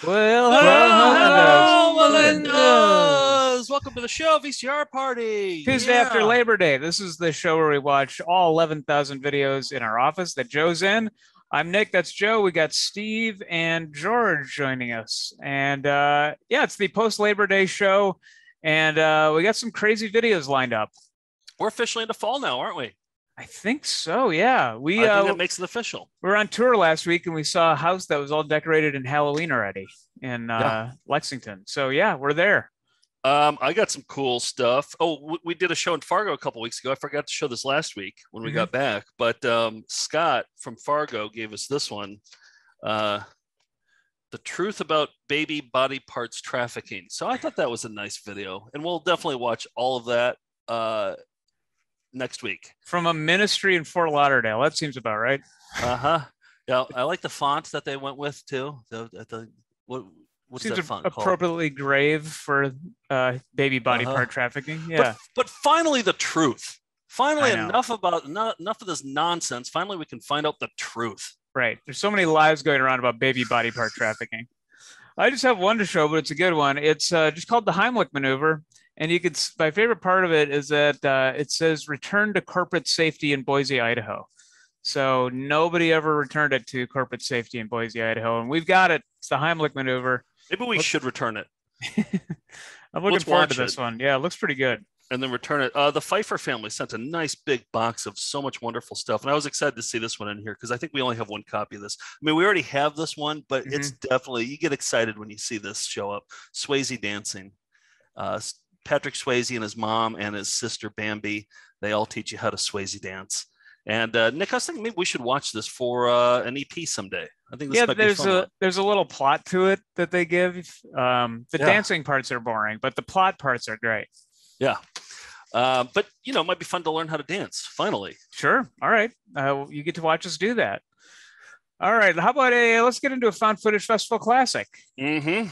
Well, Hello, Melinda's. Melinda's! Welcome to the show, VCR Party. Tuesday after Labor Day. This is the show where we watch all 11,000 videos in our office that Joe's in. I'm Nick. That's Joe. We got Steve and George joining us. And it's the post-Labor Day show. And we got some crazy videos lined up. We're officially into fall now, aren't we? I think so, yeah. I think that makes it official. We were on tour last week and we saw a house that was all decorated in Halloween already in Lexington. So, yeah, we're there. I got some cool stuff. Oh, we did a show in Fargo a couple weeks ago. I forgot to show this last week when we got back. But Scott from Fargo gave us this one. The truth about baby body parts trafficking. So I thought that was a nice video. And we'll definitely watch all of that next week. From a ministry in Fort Lauderdale. That seems about right. Yeah, I like the font that they went with too. What's seems that font appropriately called? grave for baby body part trafficking. Yeah, but finally the truth. Finally, enough of this nonsense. Finally, we can find out the truth. Right. There's so many lies going around about baby body part trafficking. I just have one to show, but it's a good one. It's just called the Heimlich maneuver. And my favorite part of it is that it says return to corporate safety in Boise, Idaho. So nobody ever returned it to corporate safety in Boise, Idaho. And we've got it. It's the Heimlich maneuver. Maybe we should return it. I'm looking forward to this one. Yeah, it looks pretty good. And then return it. The Pfeiffer family sent a nice big box of so much wonderful stuff. And I was excited to see this one in here because I think we only have one copy of this. I mean, we already have this one, but it's definitely, you get excited when you see this show up. Swayze dancing. Patrick Swayze and his mom and his sister Bambi, they all teach you how to Swayze dance. And Nick, I was thinking maybe we should watch this for an EP someday. I think this might be fun. There's a little plot to it that they give. Dancing parts are boring, but the plot parts are great. Yeah. But, it might be fun to learn how to dance, finally. Sure. All right. You get to watch us do that. All right. How about let's get into a found footage festival classic. You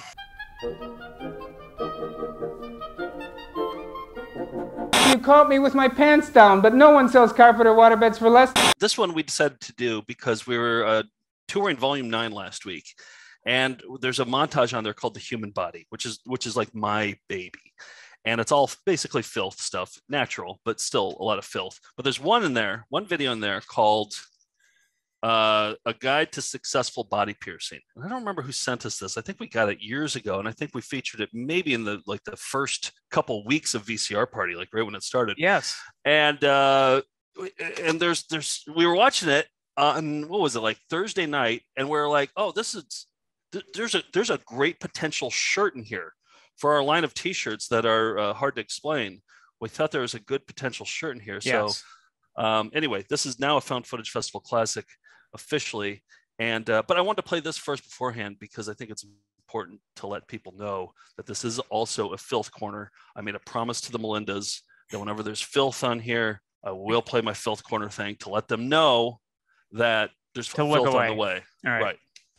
caught me with my pants down, but no one sells carpet or waterbeds for less. This one we decided to do because we were touring Volume 9 last week. And there's a montage on there called The Human Body, which is like my baby. And it's all basically filth stuff, natural, but still a lot of filth. But there's one video in there called A Guide to Successful Body Piercing. And I don't remember who sent us this. I think we got it years ago, and I think we featured it maybe in the first couple weeks of VCR Party, like right when it started. Yes. And there's we were watching it on, what was it, like Thursday night, and we were like, oh, there's a great potential shirt in here for our line of T-shirts that are hard to explain. We thought there was a good potential shirt in here. Yes. So anyway, this is now a Found Footage Festival Classic officially. And but I wanted to play this first beforehand because I think it's important to let people know that this is also a filth corner. I made a promise to the Melindas that whenever there's filth on here, I will play my filth corner thing to let them know that there's filth on the way. All right.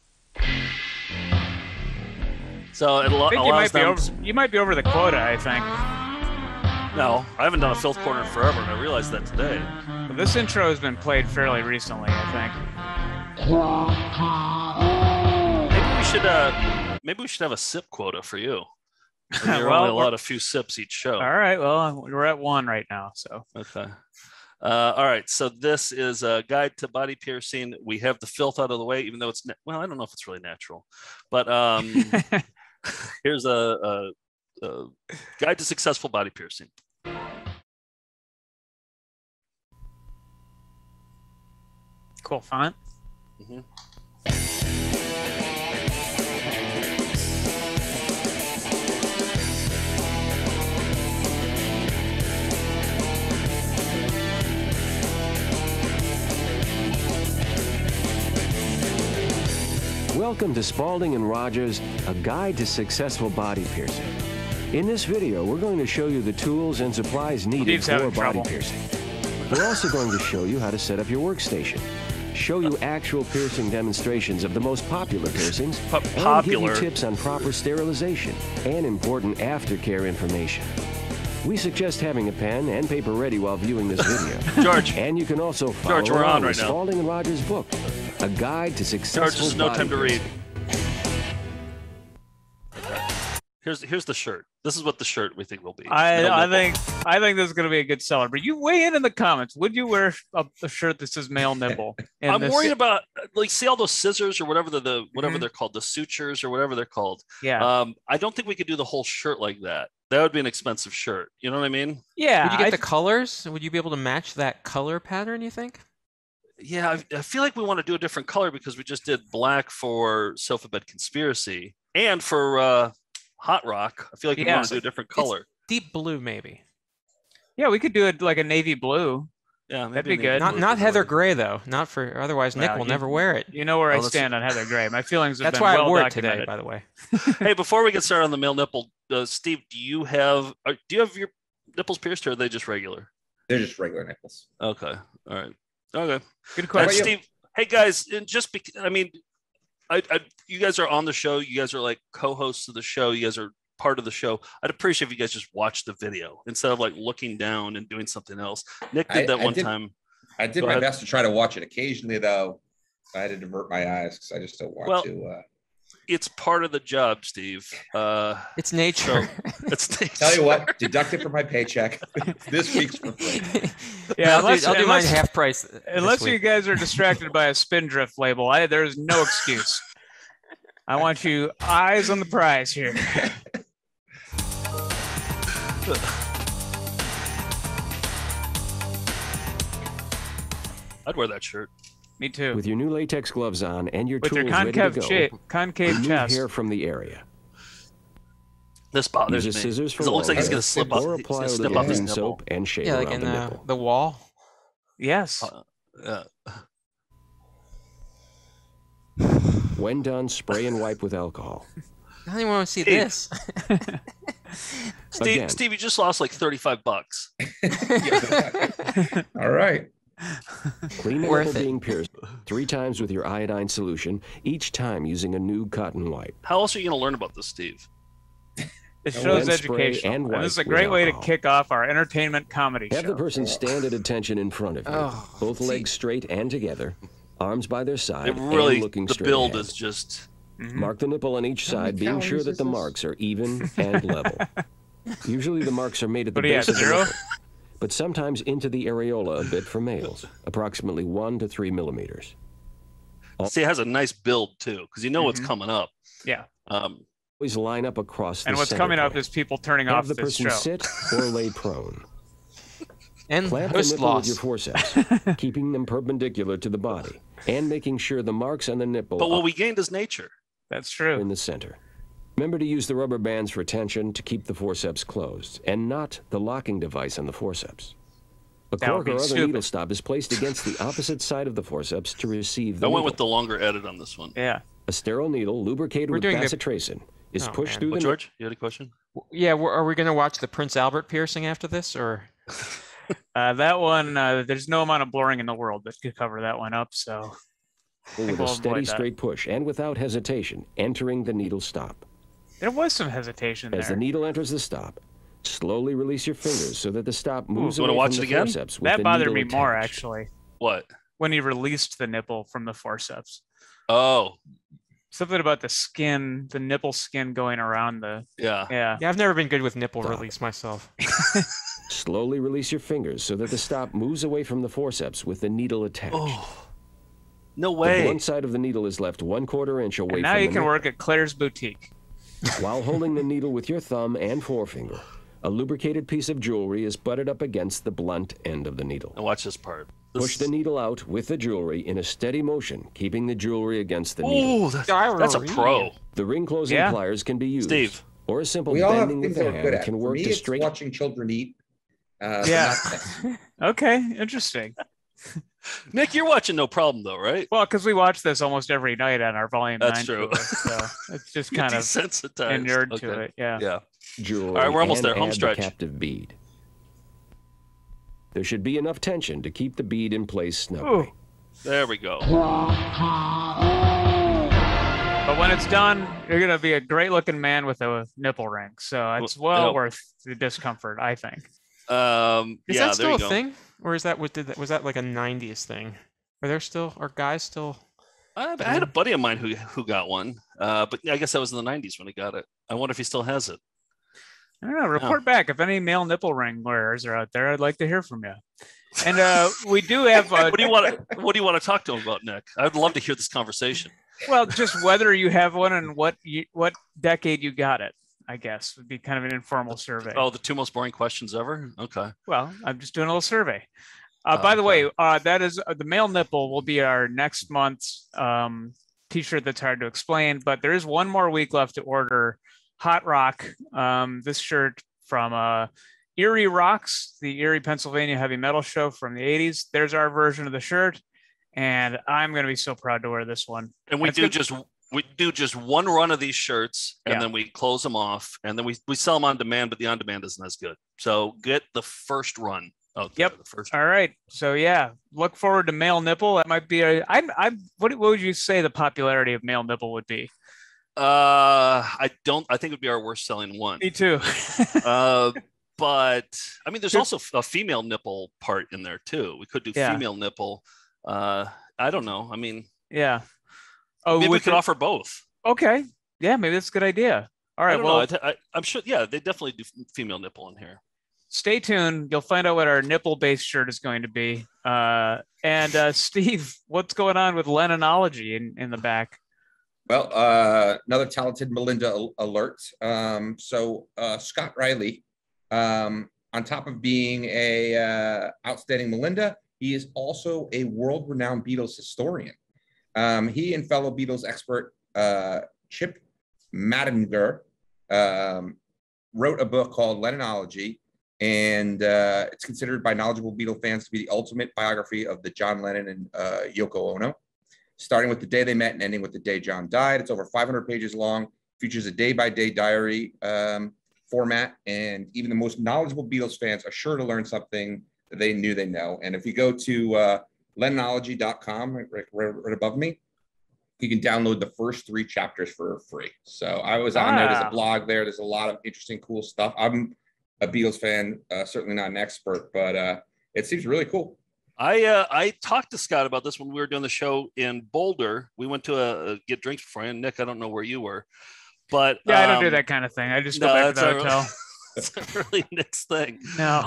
So it allows them. You might be over the quota, I think. No, I haven't done a filth corner in forever, and I realized that today. But this intro has been played fairly recently, I think. Maybe we should have a sip quota for you. There are only a few sips each show. All right. Well, we're at one right now, so. Okay. All right. So this is a guide to body piercing. We have the filth out of the way, even though it's I don't know if it's really natural, but here's a guide to successful body piercing. Cool font. Welcome to Spalding and Rogers, a guide to successful body piercing. In this video, we're going to show you the tools and supplies needed for body piercing. We're also going to show you how to set up your workstation, show you actual piercing demonstrations of the most popular piercings, and give you tips on proper sterilization and important aftercare information. We suggest having a pen and paper ready while viewing this video. George. And you can also follow George, we're on right now. Spalding and Rogers' book, A Guide to Successful George, there's no time to read. Here's the shirt. This is what the shirt we think will be. I think this is going to be a good seller. But you weigh in the comments. Would you wear a shirt that says male nipple? I'm worried about see all those scissors or whatever they're called, the sutures or whatever they're called. Yeah. I don't think we could do the whole shirt like that. That would be an expensive shirt. You know what I mean? Yeah. Would you get the colors? Would you be able to match that color pattern? You think? Yeah, I feel like we want to do a different color because we just did black for Sofa Bed Conspiracy and for Hot Rock. I feel like we want to do a different color. It's deep blue, maybe. Yeah, we could do it like a navy blue. Yeah, that'd be good. Not heather gray though. Not for otherwise. Nick will never wear it. You know where I stand on heather gray. My feelings have That's been why well I wore documented. it today, by the way. Hey, before we get started on the male nipple, Steve, do you have your nipples pierced or are they just regular? They're just regular nipples. Okay. All right. Okay. Good question. Steve, hey guys, just I mean, you guys are on the show. You guys are like co-hosts of the show. You guys are part of the show. I'd appreciate if you guys just watch the video instead of like looking down and doing something else. Nick did that one time. I did my best to try to watch it. Occasionally, though, I had to divert my eyes because I just don't want to. It's part of the job, Steve. It's nature. So it's nature. Tell you what, deduct it from my paycheck. This week's for free. Yeah, I'll do mine half price. Unless you guys are distracted by a Spindrift label, there's no excuse. I want you eyes on the prize here. I'd wear that shirt. Me too. With your new latex gloves on and your With tools your ready to go, concave remove chest. hair from the area. This bothers Use me. scissors for it looks like he's going to slip off. or He's apply going a to slip little off his clean nipple. soap and shave Yeah, like around in the nipple. the wall. Yes. When done, spray and wipe with alcohol. I don't even want to see this. Steve, you just lost like $35. All right. Clean the nipple being pierced 3 times with your iodine solution, each time using a new cotton wipe. How else are you going to learn about this, Steve? It shows Then spray education. and And this is a wipe great with way to alcohol. kick off our entertainment comedy Have show. the person stand at attention in front of you, both legs straight and together, arms by their side, It really, and looking the straight build ahead. is just... Mark the nipple on each How many side, being sure calories that is the this? marks are even and level. Usually the marks are made at the What do you base have, of the 0? nipple, but sometimes into the areola a bit for males, approximately 1 to 3 millimeters. See, it has a nice build too, because you know what's coming up. Yeah. Always line up across the And what's center coming up point. is people turning Have off the this person show. sit or lay prone. And Clamp the host nipple with loss. your forceps, keeping them perpendicular to the body, and making sure the marks on the nipple But what are we gained is nature. That's true. in the center. Remember to use the rubber bands for tension to keep the forceps closed, and not the locking device on the forceps. A That would cork be or other stupid. needle stop is placed against the opposite side of the forceps to receive the I went needle. with the longer edit on this one. Yeah. A sterile needle lubricated We're with doing the- bacitracin is Oh, pushed man. through Well, the George, you had a question? Yeah, are we going to watch the Prince Albert piercing after this, or? That one, there's no amount of blurring in the world that could cover that one up. So with we'll a steady avoid that. straight push and without hesitation, entering the needle stop. there was some hesitation As there. the needle enters the stop, slowly release your fingers so that the stop moves you wanna away watch from it the again? forceps with That the bothered needle me more, attached. actually, What? when he released the nipple from the forceps. Oh, Something about the skin, the nipple skin going around the. yeah. Yeah. Yeah, I've never been good with nipple Stop. release myself. Slowly release your fingers so that the stop moves away from the forceps with the needle attached. Oh, no The way. blunt side of the needle is left 1/4 inch away And now from you the can nipple. work at Claire's Boutique. While holding the needle with your thumb and forefinger, a lubricated piece of jewelry is butted up against the blunt end of the needle. Now watch this part. Push the needle out with the jewelry in a steady motion, keeping the jewelry against the needle. Oh, that's a pro. The ring closing Yeah. pliers can be used. Steve. Or a simple We all have bending with things that the we're good hand at. can For work me, to it's straighten. watching children eat. Yeah. Okay, interesting. Nick, you're watching no problem though, right? Well, because we watch this almost every night on our Volume That's 9 true. tour, so it's just You're kind of desensitized. inured Okay. to it. Yeah. Yeah. Jewelry All right, we're almost and there. Home add stretch. the captive bead. There should be enough tension to keep the bead in place snugly. Ooh. There we go. But when it's done, you're going to be a great looking man with a nipple ring. So it's well Well, worth the discomfort, I think. Is Yeah, that there still you a go. thing, or is that was that like a '90s thing? Are guys still? I had a buddy of mine who got one, but I guess that was in the 90s when he got it. I wonder if he still has it. I don't know. Report back if any male nipple ring wearers are out there. I'd like to hear from you. And we do have. What do you want to talk to him about, Nick? I'd love to hear this conversation. Well, just whether you have one and what decade you got it, I guess, would be kind of an informal survey. Oh, the 2 most boring questions ever? Okay. Well, I'm just doing a little survey. By the way, that is the male nipple will be our next month's t-shirt that's hard to explain, but there is one more week left to order. Hot Rock, this shirt from Erie Rocks, the Erie, Pennsylvania heavy metal show from the 80s. There's our version of the shirt, and I'm going to be so proud to wear this one. And we do just one run of these shirts, and then we close them off, and then we sell them on demand, but the on demand isn't as good. So get the first run. Yep. All right. So look forward to male nipple. That might be what would you say the popularity of male nipple would be? I think it would be our worst selling one. Me too. But I mean, there's also a female nipple part in there too. We could do female nipple. I don't know. I mean, Oh, maybe we could offer both. Okay. Yeah, maybe that's a good idea. All right. Well, I'm sure. Yeah, they definitely do female nipple in here. Stay tuned. You'll find out what our nipple-based shirt is going to be. And Steve, what's going on with Lennonology in the back? Well, another talented Melinda alert. So Scott Riley, on top of being a outstanding Melinda, he is also a world-renowned Beatles historian. He and fellow Beatles expert Chip Madinger wrote a book called Lennonology, and it's considered by knowledgeable Beatle fans to be the ultimate biography of the John Lennon and Yoko Ono, starting with the day they met and ending with the day John died. It's over 500 pages long, features a day-by-day diary format, and even the most knowledgeable Beatles fans are sure to learn something that they knew they know. And if you go to lennonology.com, right above me, you can download the first 3 chapters for free. So I was on there. There's a blog there. There's a lot of interesting, cool stuff. I'm a Beatles fan, certainly not an expert, but it seems really cool. I talked to Scott about this when we were doing the show in Boulder. We went to get drinks beforehand. Nick, I don't know where you were, but I don't do that kind of thing. I just go back to the hotel. It's really Nick's thing. No.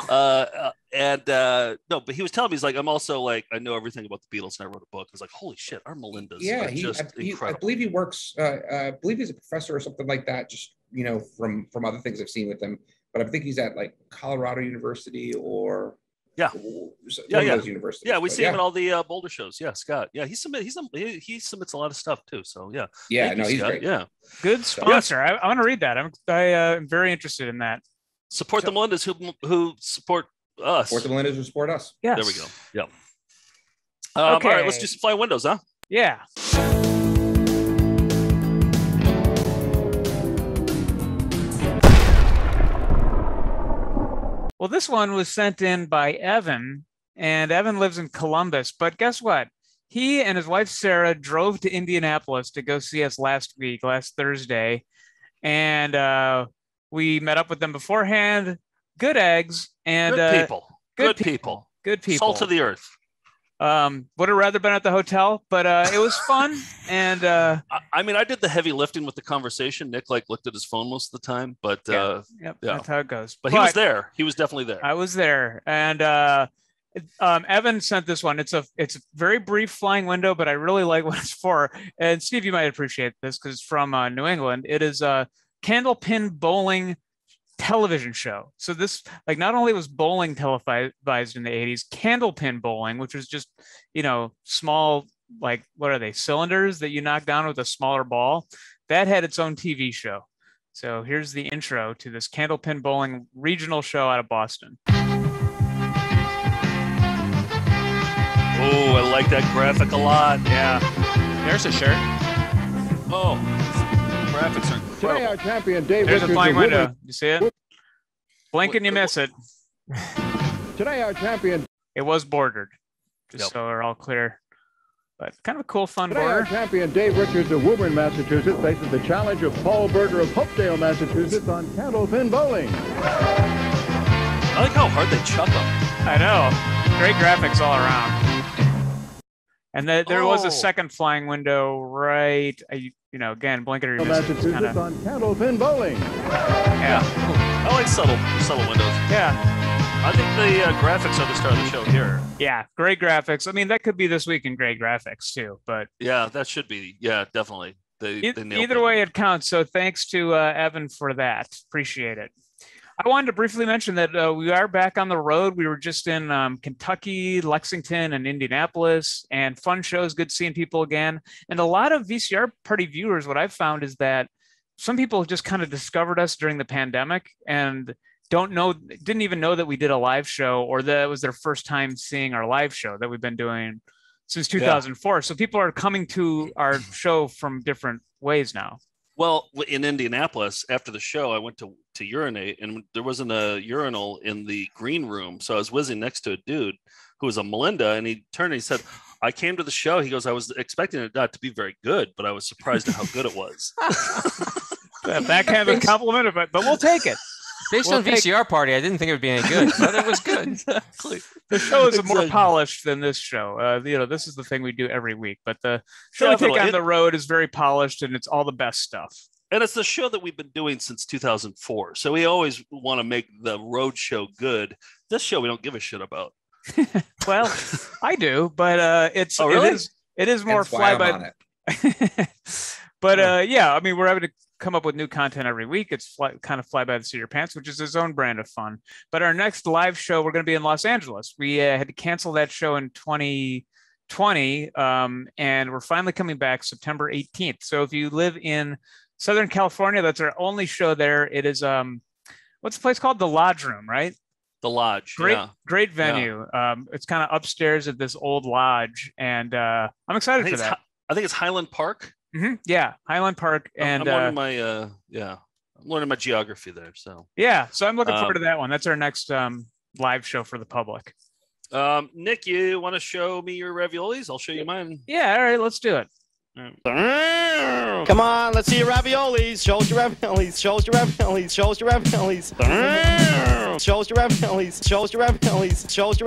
No, but he was telling me, he's like, I'm also like, I know everything about the Beatles, and I wrote a book. I was like, holy shit, our Melinda's incredible. I believe he works. I believe he's a professor or something like that. Just from other things I've seen with him. But I think he's at like Colorado University or one of those universities. Yeah, we see him at all the Boulder shows. Yeah, Scott. Yeah, he submits a lot of stuff too. So he's great. Yeah, good sponsor. I want to read that. I'm very interested in that. Support the Melindas who support us. Support the Melindas who support us. Yes. There we go. Yeah. Okay. All right, let's do some flying windows, huh? Yeah. Well, this one was sent in by Evan, and Evan lives in Columbus. But guess what? He and his wife, Sarah, drove to Indianapolis to go see us last Thursday. And we met up with them beforehand. Good eggs. And good people. Good people. Good people. Salt of the earth. Would have rather been at the hotel, but it was fun. And I mean, I did the heavy lifting with the conversation. Nick looked at his phone most of the time, but that's how it goes. But he was there. He was definitely there. I was there, and Evan sent this one. It's a very brief flying window, but I really like what it's for. And Steve, you might appreciate this because it's from New England. It is a candlepin bowling television show. So this, not only was bowling televised in the 80s, candlepin bowling, which was just, small, what are they, cylinders that you knock down with a smaller ball, that had its own TV show. So here's the intro to this candlepin bowling regional show out of Boston. Oh, I like that graphic a lot. Yeah. There's a shirt. Oh, graphics are incredible. Today our champion Dave There's Richards, a flying window. You see it? Blink and you miss it. Today our champion. It was bordered, just so we're all clear. But kind of a cool, fun Today border. Our champion Dave Richards of Woburn, Massachusetts, faces the challenge of Paul Berger of Hopedale, Massachusetts, on candlepin bowling. I like how hard they chuck them. I know. Great graphics all around. And there was a second flying window, right? Again, blinking or you miss it. Massachusetts on Candlepin Bowling. Yeah. I like subtle windows. Yeah. I think the graphics are the star of the show here. Yeah, great graphics. I mean, that could be this week in great graphics too, but yeah, that should be. Yeah, definitely. Either way, it counts. So thanks to Evan for that. Appreciate it. I wanted to briefly mention that we are back on the road. We were just in Kentucky, Lexington, and Indianapolis, and fun shows. Good seeing people again. And a lot of VCR party viewers, what I've found is that some people just kind of discovered us during the pandemic and didn't even know that we did a live show, or that it was their first time seeing our live show that we've been doing since 2004. Yeah. So people are coming to our show from different ways now. Well, in Indianapolis, after the show, I went to urinate, and there wasn't a urinal in the green room. So I was whizzing next to a dude who was a Melinda, and he turned and he said, I came to the show. He goes, I was expecting it not to be very good, but I was surprised at how good it was. Backhanded compliment, but we'll take it. Based on VCR party, I didn't think it would be any good, but it was good. Exactly. The show is more polished than this show. This is the thing we do every week, but the show we take on the road is very polished, and it's all the best stuff. And it's the show that we've been doing since 2004. So we always want to make the road show good. This show we don't give a shit about. Well, I do, but it is more fly by. But yeah, I mean, we're having to come up with new content every week. It's kind of fly by the seat of your pants, which is its own brand of fun. But our next live show, we're going to be in Los Angeles. We had to cancel that show in 2020, and we're finally coming back September 18th. So if you live in Southern California, that's our only show there. It is what's the place called? The Lodge Room, right? The Lodge. Great venue. Yeah. It's kind of upstairs at this old lodge, and I'm excited for that. I think it's Highland Park. Mm-hmm. Yeah, Highland Park, and I'm learning my geography there. So so I'm looking forward to that one. That's our next live show for the public. Nick, you want to show me your raviolis? I'll show you mine. Yeah, all right, let's do it. Come on, let's see your raviolis. Show us your raviolis. Show us your raviolis. Show us your raviolis. Show us your raviolis. Show us your raviolis. Show us your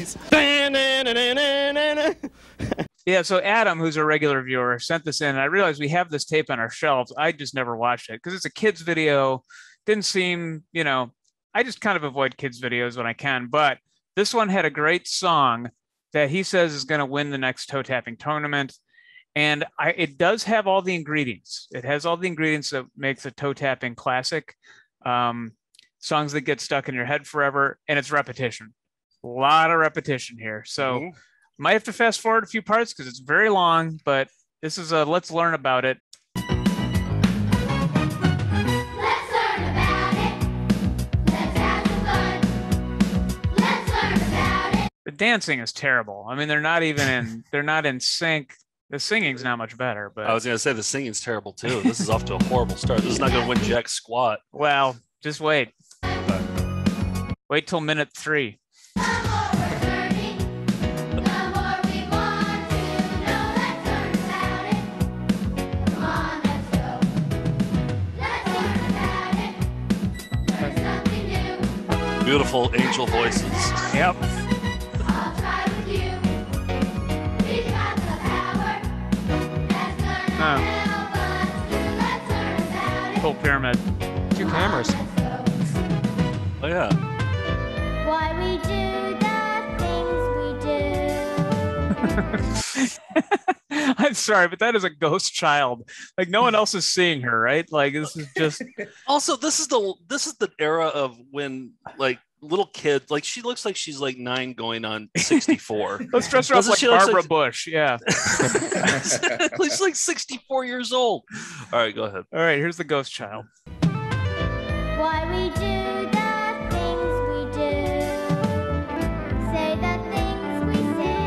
raviolis. Yeah, so Adam, who's a regular viewer, sent this in, and I realized we have this tape on our shelves. I just never watched it because it's a kid's video. Didn't seem, I just kind of avoid kids' videos when I can. But this one had a great song that he says is going to win the next toe tapping tournament. And it does have all the ingredients. It has all the ingredients that makes a toe tapping classic. Songs that get stuck in your head forever, and it's repetition. A lot of repetition here. So might have to fast forward a few parts because it's very long, but this is let's learn about it. Let's learn about it. Let's have some fun. Let's learn about it. The dancing is terrible. I mean, they're not in sync. The singing's not much better, but I was going to say the singing's terrible too. This is off to a horrible start. This is not going to win jack squat. Well, just wait. Wait till minute 3. Beautiful angel voices. Yep. I'll try with you. We've got the power. That's gonna help us to let's learn about it. Full pyramid. 2 cameras. Oh yeah. Why we do the things we do. I'm sorry, but that is a ghost child. Like no one else is seeing her, right? Like this is just. Also, this is the era of when like little kids, like she looks like she's like 9 going on 64. Let's dress her up like Barbara Bush. Yeah. She's like 64 years old. All right, go ahead. All right, here's the ghost child. Why we do the things we do. Say the things we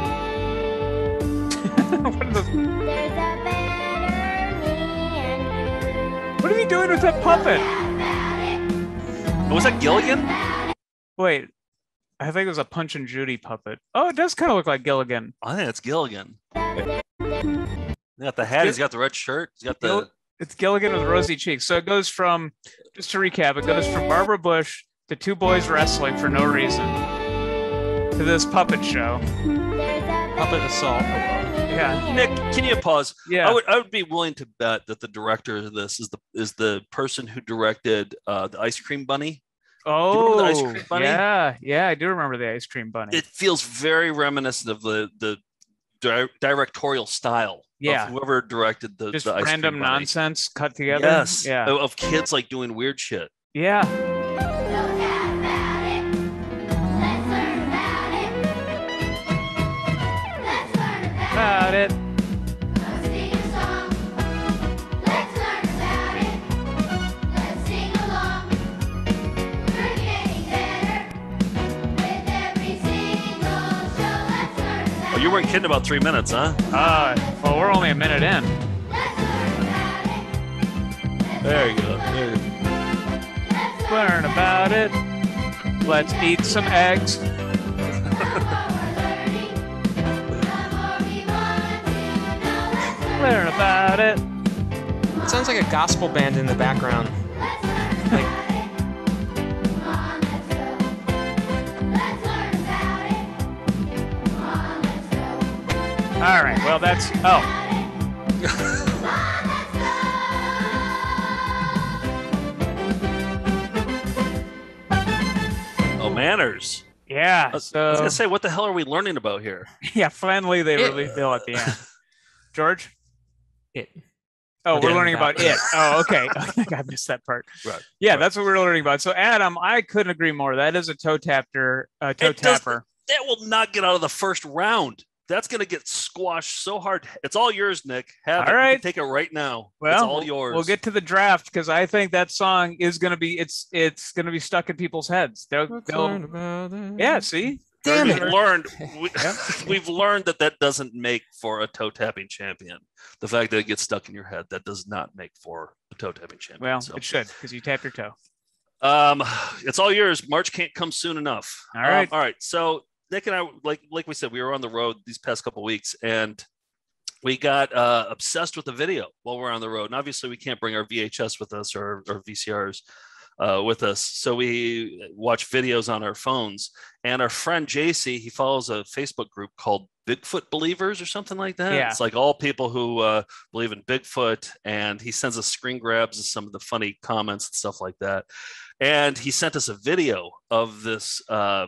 say. What are those? There's a better me and you. What are you doing with that puppet? Was that Gilligan? Wait, I think it was a Punch and Judy puppet. Oh, it does kind of look like Gilligan. I think it's Gilligan. He got the hat. He's got the red shirt. He's got the. It's Gilligan with rosy cheeks. So it goes from, just to recap, it goes from Barbara Bush to 2 boys wrestling for no reason to this puppet show. Puppet assault. Yeah. Nick, can you pause? Yeah. I would be willing to bet that the director of this is the person who directed the Ice Cream Bunny. Oh, do you remember the Ice Cream Bunny? yeah, I do remember the Ice Cream Bunny. It feels very reminiscent of the directorial style Yeah. of whoever directed the Just the Ice random Cream Bunny. nonsense cut together. Yes, Yeah. of kids like doing weird shit. Yeah. No doubt about it. Let's learn about it. Let's learn about it. Let's sing a song. Let's learn about it. Let's sing along. We're getting better with every single show. Let's learn about Oh, you weren't kidding about 3 minutes, huh? Well, we're only a minute in. Let's learn about it. There you go. Learn about it. Let's eat some eggs. Learn about it. It sounds like a gospel band in the background. Like, All right. Well, that's. Oh. Oh, manners. Yeah. I was gonna say, what the hell are we learning about here? Yeah. Finally, they released Bill at the end. George. it. Oh, Okay. we're learning about it. Oh, okay. I missed that part. Right. Yeah, Right. that's what we're learning about. So, Adam, I couldn't agree more. That is a toe tapper. That will not get out of the first round. That's going to get squashed so hard. It's all yours, Nick. Have All it. You right. can take it right now. Well, it's all yours. We'll get to the draft because I think that song is going to be it's going to be stuck in people's heads. Yeah, see? Damn we've it. learned we've learned that doesn't make for a toe tapping champion. The fact that it gets stuck in your head, that does not make for a toe tapping champion. Well, So, it should because you tap your toe. it's all yours. March can't come soon enough. All right. All right. So Nick and I, like we said, we were on the road these past couple of weeks, and we got obsessed with the video while we're on the road. And obviously, we can't bring our VHS with us or VCRs with us, so we watch videos on our phones. And our friend JC, he follows a Facebook group called Bigfoot Believers or something like that. Yeah. It's like all people who believe in Bigfoot, and he sends us screen grabs of some of the funny comments and stuff like that. And he sent us a video of this.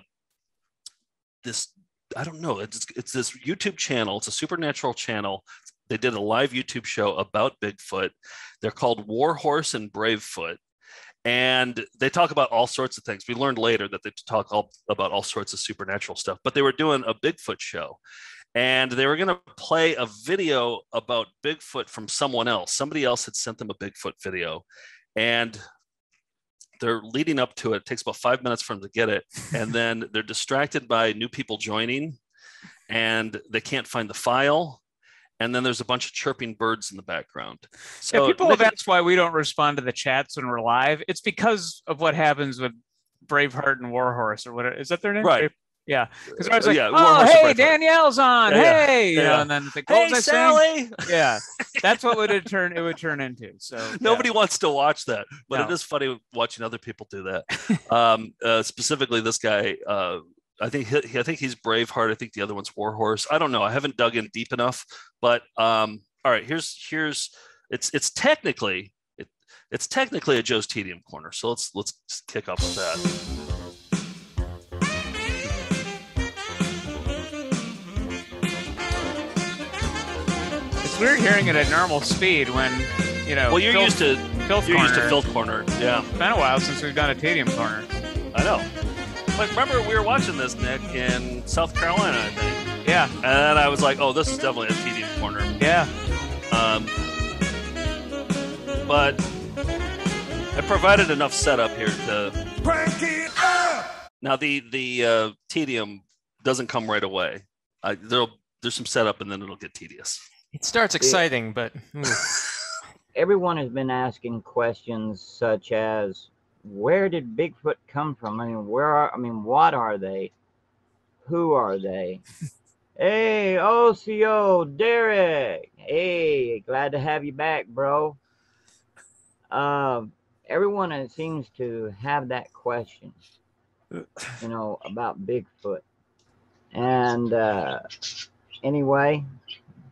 This, I don't know, it's this YouTube channel. It's a supernatural channel. They did a live YouTube show about Bigfoot. They're called Warhorse and Bravefoot. And they talk about all sorts of things. We learned later that they talk about all sorts of supernatural stuff, but they were doing a Bigfoot show. And they were going to play a video about Bigfoot from someone else. Somebody else had sent them a Bigfoot video. And they're leading up to it. It takes about 5 minutes for them to get it. And then they're distracted by new people joining, and they can't find the file. And then there's a bunch of chirping birds in the background. So people have asked why we don't respond to the chats when we're live. It's because of what happens with Braveheart and Warhorse, or what is that their name? Right. Yeah. Because I was like, Warhorse oh, and hey, Braveheart. Danielle's on. Yeah, Hey, you know, yeah. and then it's like, what Hey, was I saying? Sally. Yeah. That's what it would turn into. So Nobody wants to watch that, but No. it is funny watching other people do that. Specifically, this guy. I think he's Braveheart. I think the other one's Warhorse. I don't know. I haven't dug in deep enough. But all right, here's it's technically a Joe's Tedium corner. So let's kick off with that. It's weird hearing it at normal speed when, you know. Well, you're used to Filth Corner. Yeah. It's been a while since we've done a Tedium corner. I know. But remember, we were watching this, Nick, in South Carolina, I think. Yeah. And I was like, oh, this is definitely a Tedium corner. Yeah. But it provided enough setup here to crank it up. Now the tedium doesn't come right away. There's some setup, and then it'll get tedious. It starts exciting, but Everyone has been asking questions such as, where did Bigfoot come from? What are they? Who are they? Hey, OCO, Derek. Hey, glad to have you back, bro. Everyone seems to have that question, about Bigfoot. And anyway,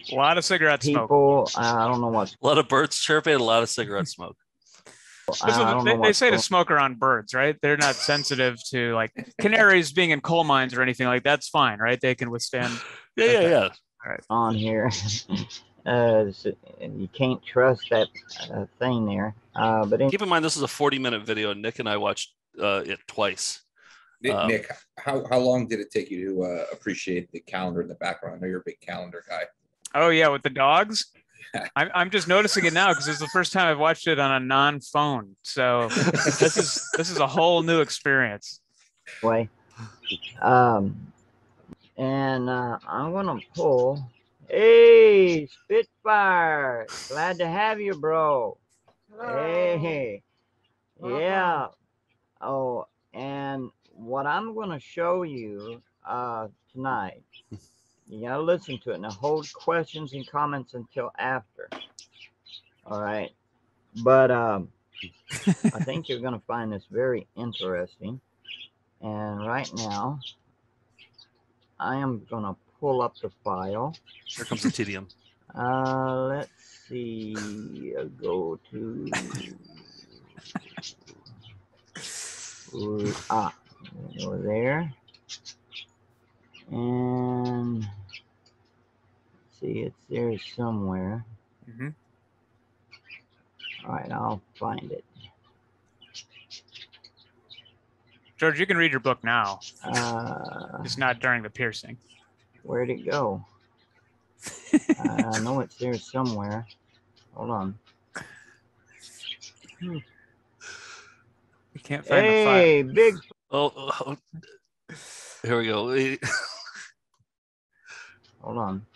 A lot of cigarette smoke. people. I don't know what's. A lot of birds chirping, a lot of cigarette smoke. They say to smoke around birds, right? They're not sensitive to like canaries being in coal mines or anything like that's fine, right? They can withstand. Yeah. All right. On here. You can't trust that thing there. But Keep in mind, this is a 40-minute video, and Nick and I watched it twice. Nick, how long did it take you to appreciate the calendar in the background? I know you're a big calendar guy. Oh yeah, with the dogs. I'm just noticing it now because it's the first time I've watched it on a non-phone. So this is a whole new experience. way. And I'm gonna pull. Hey, Spitfire! Glad to have you, bro. Hey, yeah. Oh, and what I'm gonna show you tonight. You gotta listen to it. Now hold questions and comments until after. All right. But I think you're gonna find this very interesting. And right now, I am gonna pull up the file. Here comes the tedium. Let's see. Go to over there. And see, it's there somewhere. Mm-hmm. All right, I'll find it. George, you can read your book now. Just not during the piercing. Where'd it go? I know it's there somewhere. Hold on. You can't find the file. Hey, big. Oh, here we go. Hold on.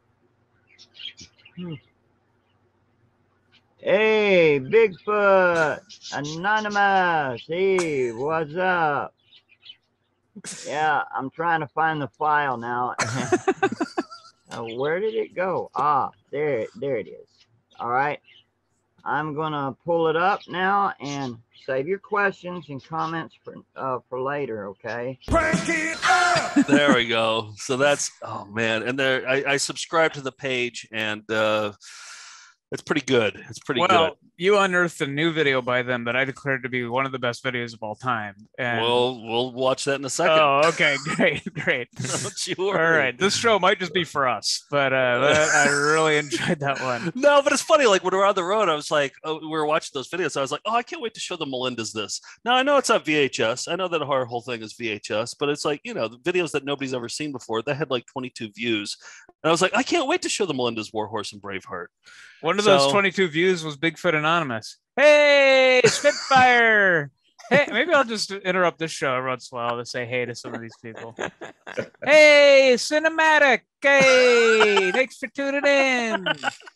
Hey, Bigfoot, Anonymous. Hey, what's up? Yeah, I'm trying to find the file now. Where did it go? There it is. All right. I'm gonna pull it up now and save your questions and comments for later, okay? There we go. So that's, oh man, and there I subscribed to the page, and it's pretty good. It's pretty good. You unearthed a new video by them that I declared to be one of the best videos of all time. And we'll watch that in a second. Oh, okay, great. Don't you All worry. right, this show might just be for us, but I really enjoyed that one. No, but it's funny. Like when we're on the road, I was like, we were watching those videos. I was like, I can't wait to show the Melindas this. Now I know it's not VHS. I know that our whole thing is VHS, but it's like, the videos that nobody's ever seen before. That had like 22 views, and I was like, I can't wait to show the Melindas Warhorse and Braveheart. One of those 22 views was Bigfoot Anonymous. Hey, Spitfire! Hey, maybe I'll just interrupt this show every once in a while to say hey to some of these people. Hey, Cinematic! Hey, thanks for tuning in.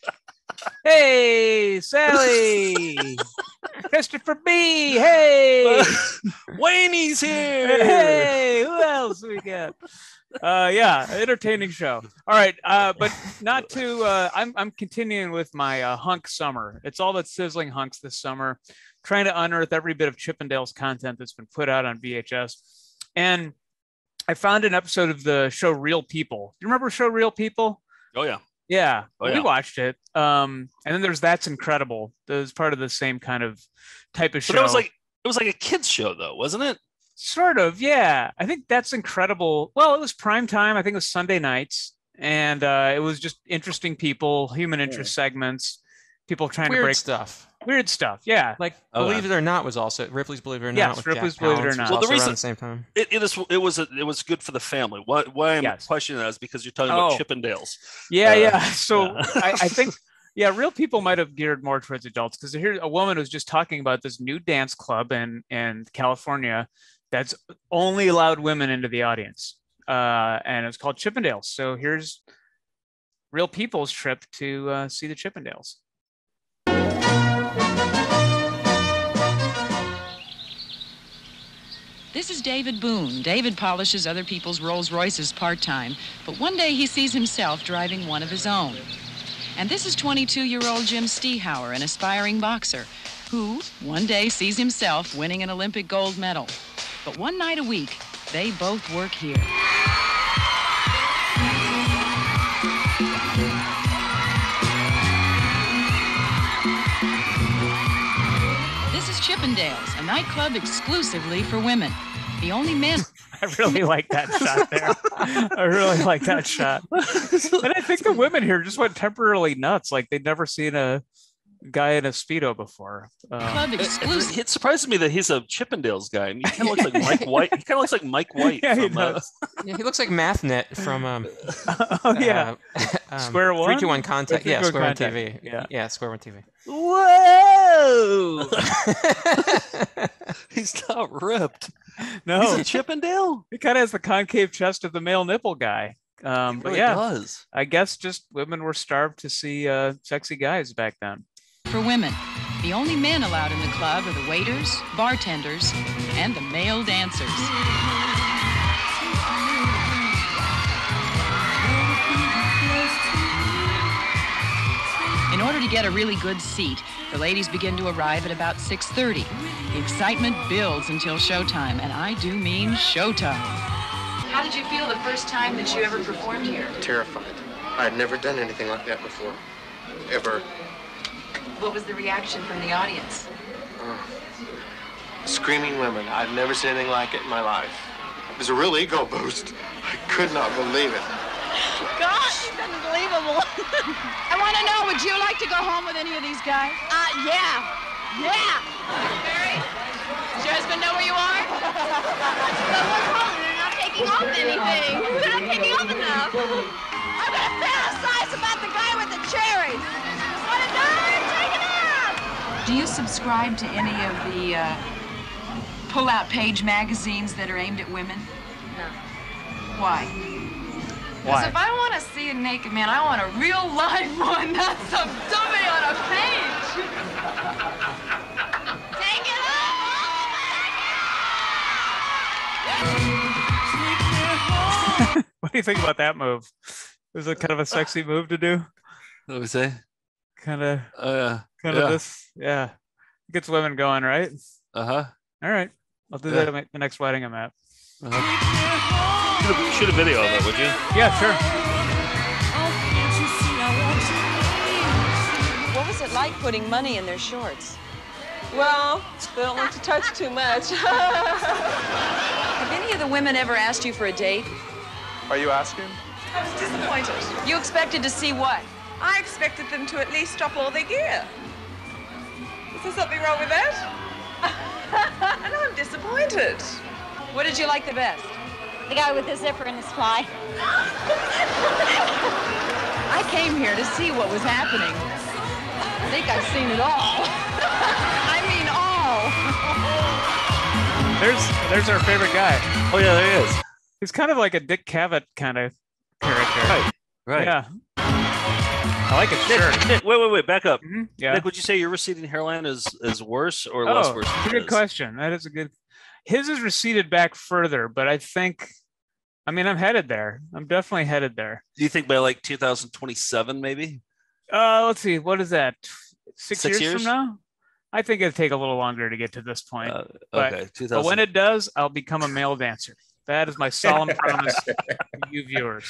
Hey, Sally! Christopher B! Hey! Wayne's here! Hey, who else we got? Entertaining show. All right, but not to. I'm continuing with my hunk summer. It's all about sizzling hunks this summer, trying to unearth every bit of Chippendales content that's been put out on VHS. And I found an episode of the show Real People. Do you remember show Real People? Oh yeah. Yeah, Oh, we yeah. watched it. And then there's That's Incredible. That was part of the same kind of type of show. But it was like a kids show though, wasn't it? Sort of, yeah. I think That's Incredible. Well, it was prime time. I think it was Sunday nights. And it was just interesting people, human interest segments, people trying to break stuff. Weird stuff, yeah. Like Believe It or Not was also Ripley's Believe It or Not. Yes, with Ripley's Jack Believe It or Palance Not. was Well, the also reason around the same time. It was good for the family. Why I'm questioning that is because you're talking about Chippendales. Yeah. So I think, Real People might have geared more towards adults because here's a woman who's just talking about this new dance club in California that's only allowed women into the audience. And it's called Chippendales. So here's Real People's trip to see the Chippendales. This is David Boone. David polishes other people's Rolls Royces part-time, but one day he sees himself driving one of his own. And this is 22-year-old Jim Stehauer, an aspiring boxer, who one day sees himself winning an Olympic gold medal. But one night a week, they both work here. Chippendales, a nightclub exclusively for women. The only men. I really like that shot there. I really like that shot. And I think the women here just went temporarily nuts. Like they'd never seen a guy in a Speedo before. Club exclusive. It surprises me that he's a Chippendales guy. And he kind of looks like Mike White. He kind of looks like Mike White. Yeah, he from, does. Yeah, he looks like MathNet from oh yeah, Square One. 321 Contact. Yeah, Square One TV. Yeah, Square One TV. Whoa! He's not ripped. No, he's a Chippendale. He kind of has the concave chest of the male nipple guy. Really but yeah, does. I guess just women were starved to see sexy guys back then. For women. The only men allowed in the club are the waiters, bartenders, and the male dancers. In order to get a really good seat, the ladies begin to arrive at about 6:30. The excitement builds until showtime, and I do mean showtime. How did you feel the first time that you ever performed here? Terrified. I had never done anything like that before. Ever. What was the reaction from the audience? Screaming women. I've never seen anything like it in my life. It was a real ego boost. I could not believe it. Gosh, it's unbelievable. I want to know, would you like to go home with any of these guys? Yeah. Mary, does your husband know where you are? But what's wrong? They're not taking off anything. They're not taking off enough. I'm going to fantasize about the guy with the cherries. What a darn, take it out. Do you subscribe to any of the pull-out page magazines that are aimed at women? No. Why? Because if I want to see a naked man, I want a real live one, not some dummy on a page. Take it off! What do you think about that move? Was it kind of a sexy move to do? What do we say? Kind of yeah. this. Yeah. Gets women going, right? Uh-huh. All right. I'll do that at the next wedding I'm at. Shoot a video of it, would you? Yeah, sure. What was it like putting money in their shorts? Well, they don't like to touch too much. Have any of the women ever asked you for a date? Are you asking? I was disappointed. You expected to see what? I expected them to at least drop all their gear. Is there something wrong with that? And I'm disappointed. What did you like the best? The guy with the zipper in his fly. I came here to see what was happening. I think I've seen it all. I mean all. There's our favorite guy. Oh yeah, there he is. He's kind of like a Dick Cavett kind of character. Right. Yeah. I like his shirt. Nick, wait, back up. Mm-hmm. Yeah. Nick, would you say your receding hairline is worse or less worse? That's a good question. That is a good. His is receded back further, but I think, I'm headed there. I'm definitely headed there. Do you think by like 2027, maybe? Let's see. What is that? Six years years from now? I think it'd take a little longer to get to this point. Okay. But when it does, I'll become a male dancer. That is my solemn promise to you viewers.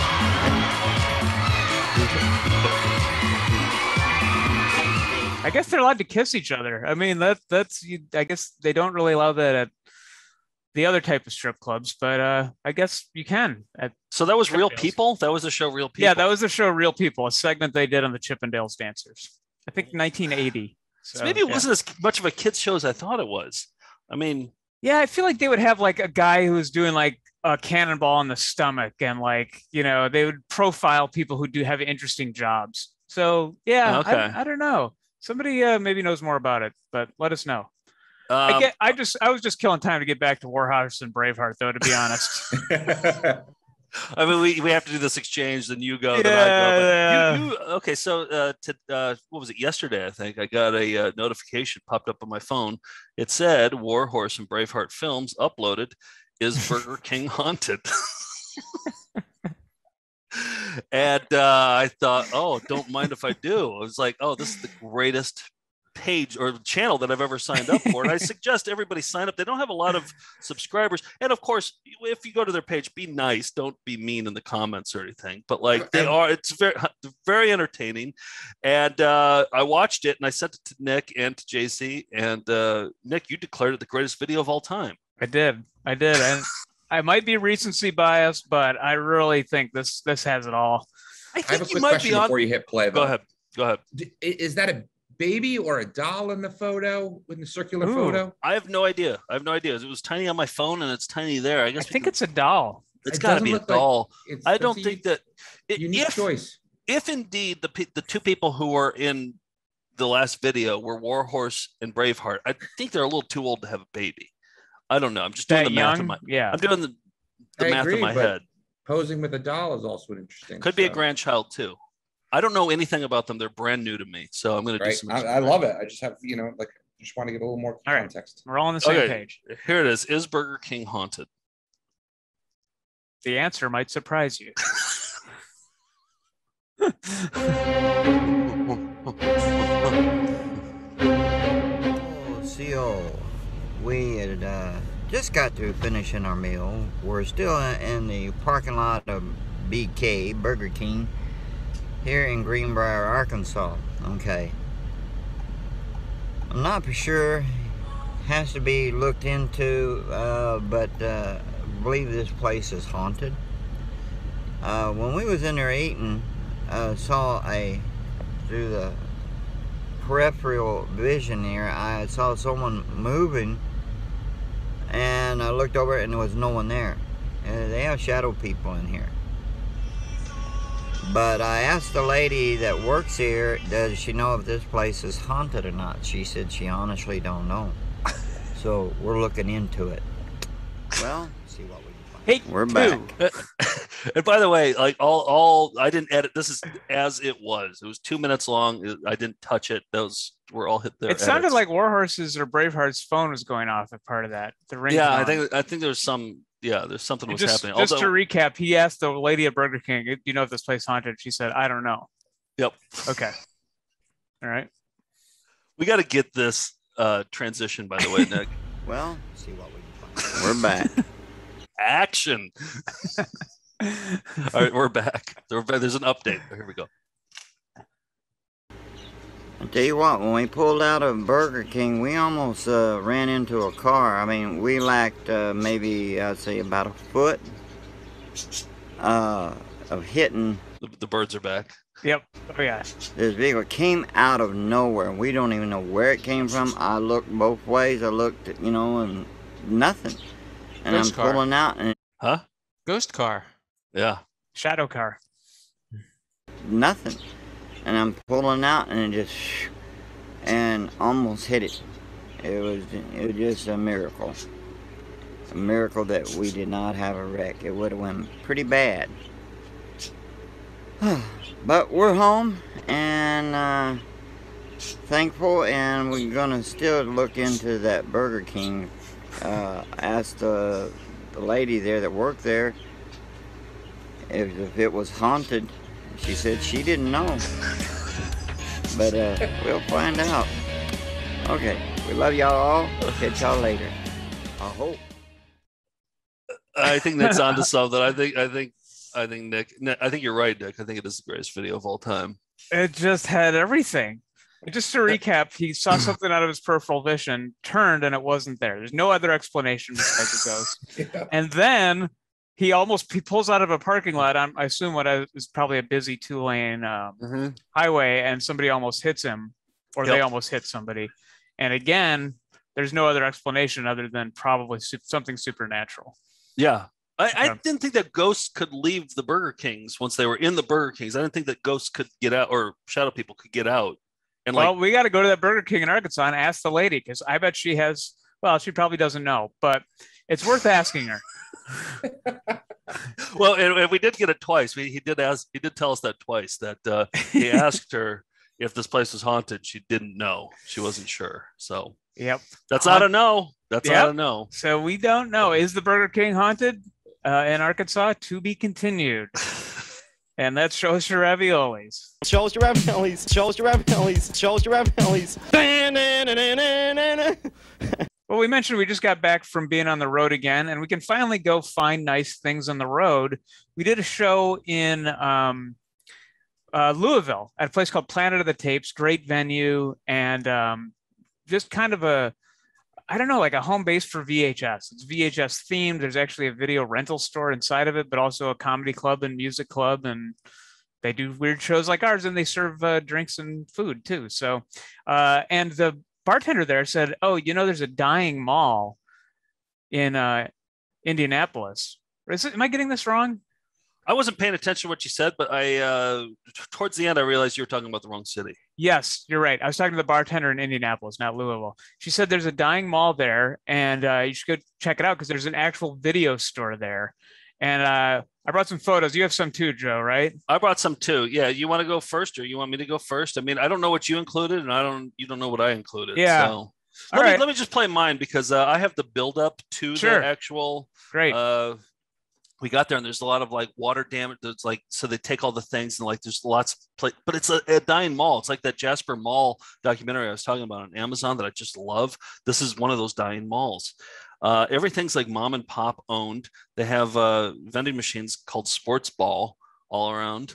I guess they're allowed to kiss each other. I guess they don't really allow that at the other type of strip clubs, but I guess you can. So that was Real People? That was the show Real People? Yeah, that was the show Real People, a segment they did on the Chippendales Dancers. I think 1980. So maybe it wasn't as much of a kids show as I thought it was. Yeah, I feel like they would have like a guy who was doing like a cannonball in the stomach, and they would profile people who do have interesting jobs. So yeah, okay. I don't know. Somebody maybe knows more about it, but let us know. I was just killing time to get back to Warhorse and Braveheart, though, to be honest. We have to do this exchange. Then you go. Then I go. Okay. So what was it? Yesterday, I think I got a notification popped up on my phone. It said Warhorse and Braveheart films uploaded. Is Burger King haunted? And I thought, don't mind if I do. I was like, this is the greatest page or channel that I've ever signed up for. And I suggest everybody sign up. They don't have a lot of subscribers. And of course, if you go to their page, be nice. Don't be mean in the comments or anything. But like it's very entertaining. And I watched it and I sent it to Nick and to JC. And Nick, you declared it the greatest video of all time. I did. And I might be recency biased, but I really think this has it all. I have a quick question before you hit play. Though. Go ahead. Is that a baby or a doll in the photo, in the circular photo? I have no idea. It was tiny on my phone and it's tiny there. I think it's a doll. It's got to be a doll. I don't think that unique choice. If indeed the two people who were in the last video were Warhorse and Braveheart, I think they're a little too old to have a baby. I don't know. I'm just doing the math in my I'm doing the math in my head. Posing with a doll is also interesting. Could be a grandchild too. I don't know anything about them. They're brand new to me, so I'm going to do some. I love it. I just have just want to get a little more context. We're all on the same page. Here it is. Is Burger King haunted? The answer might surprise you. CO, we had just got through finishing our meal. We're still in the parking lot of BK, Burger King, here in Greenbrier, Arkansas. Okay. I'm not for sure. Has to be looked into, but I believe this place is haunted. When we was in there eating, saw through the peripheral vision here, I saw someone moving, and I looked over and there was no one there. They have shadow people in here. But I asked the lady that works here, does she know if this place is haunted or not? She said she honestly don't know. So we're looking into it. Well, see what we can find. We're back. And by the way, like all I didn't edit. This is as it was. It was 2 minutes long. I didn't touch it. Those were all hit there. It sounded like Warhorse's or Braveheart's phone was going off at part of that. The ring. Yeah, I think there's some. Yeah, there's something was happening. Just to recap, he asked the lady at Burger King, "Do you know if this place is haunted?" She said, "I don't know." Yep. Okay. All right. We got to get this transition, by the way, Nick. Well, see what we can find. We're back. Action. All right, we're back. There's an update. Here we go. I tell you what, when we pulled out of Burger King, we almost ran into a car. I mean, we lacked maybe, I'd say, about a foot of hitting. The birds are back. Yep. Oh, yeah. This vehicle came out of nowhere. We don't even know where it came from. I looked both ways. I looked, and nothing. And Ghost I'm car. pulling out, and Huh? Ghost car. Yeah. Shadow car. nothing. And I'm pulling out, and it just, and almost hit it. It was just a miracle. A miracle that we did not have a wreck. It would have went pretty bad. But we're home, and thankful, and we're gonna still look into that Burger King. Asked the lady there that worked there if it was haunted. She said she didn't know, but we'll find out. Okay, we love y'all all. Catch y'all later. I hope. I think Nick's onto something. I think Nick. I think you're right, Nick. I think it is the greatest video of all time. It just had everything. Just to recap, he saw something out of his peripheral vision, turned, and it wasn't there. There's no other explanation besides the ghost. Yeah. And then he pulls out of a parking lot. I assume what is probably a busy 2-lane highway, and somebody almost hits him, or they almost hit somebody. And again, there's no other explanation other than probably something supernatural. Yeah. I didn't think that ghosts could leave the Burger Kings once they were in the Burger Kings. I didn't think that ghosts could get out, or shadow people could get out. And we got to go to that Burger King in Arkansas and ask the lady, because I bet she has. Well, she probably doesn't know, but it's worth asking her. Well, and we did get it twice. He did tell us that twice, that he asked her if this place was haunted. She didn't know. She wasn't sure. So yep, that's not a no. That's not a no. So we don't know. Is the Burger King haunted in Arkansas? To be continued. And that's Shows Your Raviolis. Shows your raviolis. Shows your raviolis. Shows your raviolis. Well, we mentioned we just got back from being on the road again, and we can finally go find nice things on the road. We did a show in Louisville at a place called Planet of the Tapes, great venue, and just kind of like a home base for VHS. It's VHS themed. There's actually a video rental store inside of it, but also a comedy club and music club, and they do weird shows like ours, and they serve drinks and food too. So, and the bartender there said, "Oh, there's a dying mall in Indianapolis." Am I getting this wrong? I wasn't paying attention to what you said, but I towards the end I realized you were talking about the wrong city. Yes, you're right. I was talking to the bartender in Indianapolis, not Louisville. She said there's a dying mall there, and you should go check it out because there's an actual video store there. And I brought some photos. You have some too, Joe, right? I brought some too. Yeah, you want to go first, or you want me to go first? I mean, I don't know what you included, and you don't know what I included. Yeah. So let me just play mine because I have the build up to the actual. Great. We got there and there's a lot of like water damage. There's like, so they take all the things and like, there's lots of but it's a dying mall. It's like that Jasper Mall documentary I was talking about on Amazon that I just love. This is one of those dying malls. Everything's like mom and pop owned. They have vending machines called Sports Ball all around.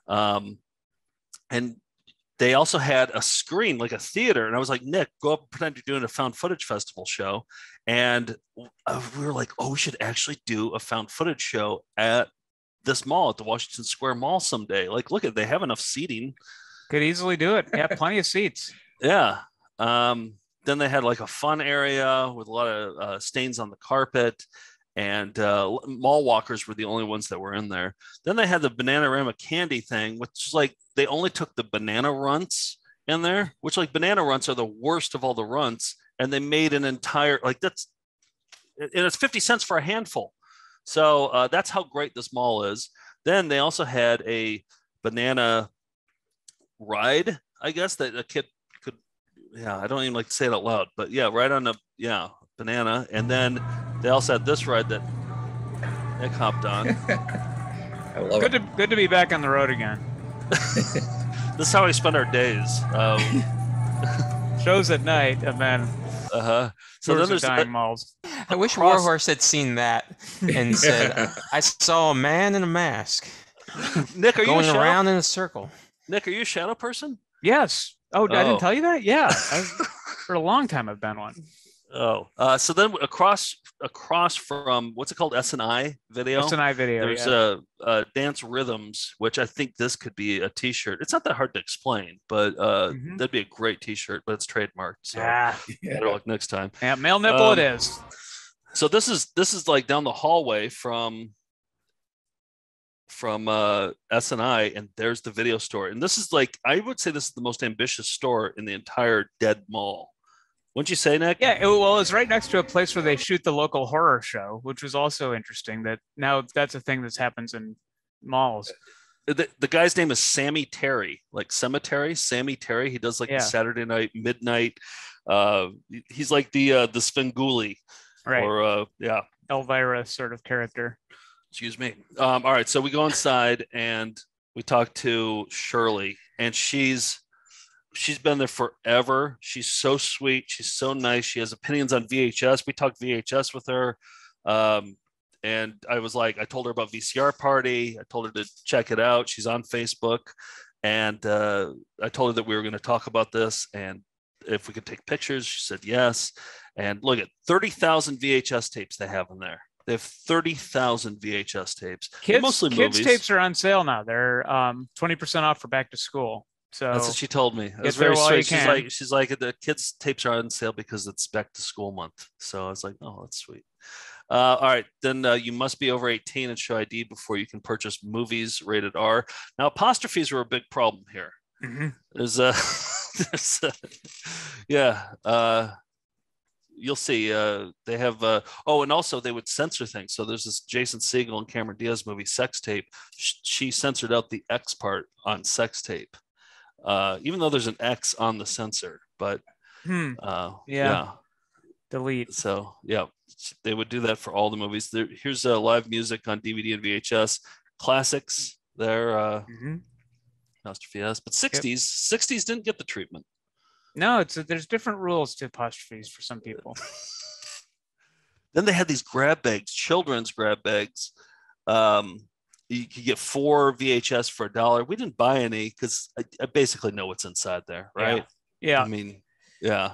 And they also had a screen, like a theater. And I was like, Nick, go up and pretend you're doing a found footage festival show. And we were like, oh, we should actually do a found footage show at this mall, at the Washington Square Mall someday. Like, look, they have enough seating. Could easily do it. Yeah, plenty of seats. Yeah. Then they had like a fun area with a lot of stains on the carpet. And mall walkers were the only ones that were in there. Then they had the Bananarama candy thing, which is like they only took the banana runts in there, which like banana runts are the worst of all the runts. And they made an entire, like and it's 50 cents for a handful. So that's how great this mall is. Then they also had a banana ride, I guess, that a kid could, I don't even like to say it out loud, but right on banana. And then they also had this ride that Nick hopped on. I love it. Good to be back on the road again. This is how we spend our days. Shows at night, and then so then there's dying malls. I wish Warhorse had seen that and said, "I saw a man in a mask." Nick, are going you around in a circle? Nick, are you a shadow person? Yes. Oh, I didn't tell you that? Yeah. For a long time, I've been one. Oh, so then across from what's it called? S&I video. S&I video. There's Dance Rhythms, which I think this could be a T-shirt. It's not that hard to explain, but that'd be a great T-shirt. But it's trademarked, so better luck next time. Yeah, male nipple it is. So this is like down the hallway from S&I, and there's the video store. And this is like, I would say this is the most ambitious store in the entire dead mall. Wouldn't you say, Nick? Yeah, well, it's right next to a place where they shoot the local horror show, which was also interesting. That now that's a thing that happens in malls. The guy's name is Sammy Terry, like cemetery. Sammy Terry. He does like the Saturday night midnight. He's like the Svengoolie, right? Or Elvira sort of character. Excuse me. All right, so we go inside and we talk to Shirley, and she's been there forever. She's so sweet. She's so nice. She has opinions on VHS. We talked VHS with her. And I was like, I told her about VCR Party. I told her to check it out. She's on Facebook. And I told her that we were going to talk about this and if we could take pictures. She said yes. And look at 30,000 VHS tapes they have in there. They have 30,000 VHS tapes. Mostly kids movies. Tapes are on sale now. They're 20% off for back to school. So that's what she told me. It was very sweet. She's like the kids' tapes are on sale because it's back to school month. So I was like, oh, that's sweet. All right, then you must be over 18 and show ID before you can purchase movies rated R. Now apostrophes were a big problem here. Mm-hmm. You'll see. They have. And also they would censor things. So there's this Jason Segel and Cameron Diaz movie, Sex Tape. She censored out the X part on Sex Tape. Even though there's an X on the censor, but delete. So they would do that for all the movies. Here's live music on DVD and VHS, classics, They're Mm-hmm. apostrophe S, but 60s didn't get the treatment. No, there's different rules to apostrophes for some people. Then they had these grab bags, children's grab bags. You could get 4 VHS for $1. We didn't buy any because I basically know what's inside there, right? Yeah. I mean, yeah.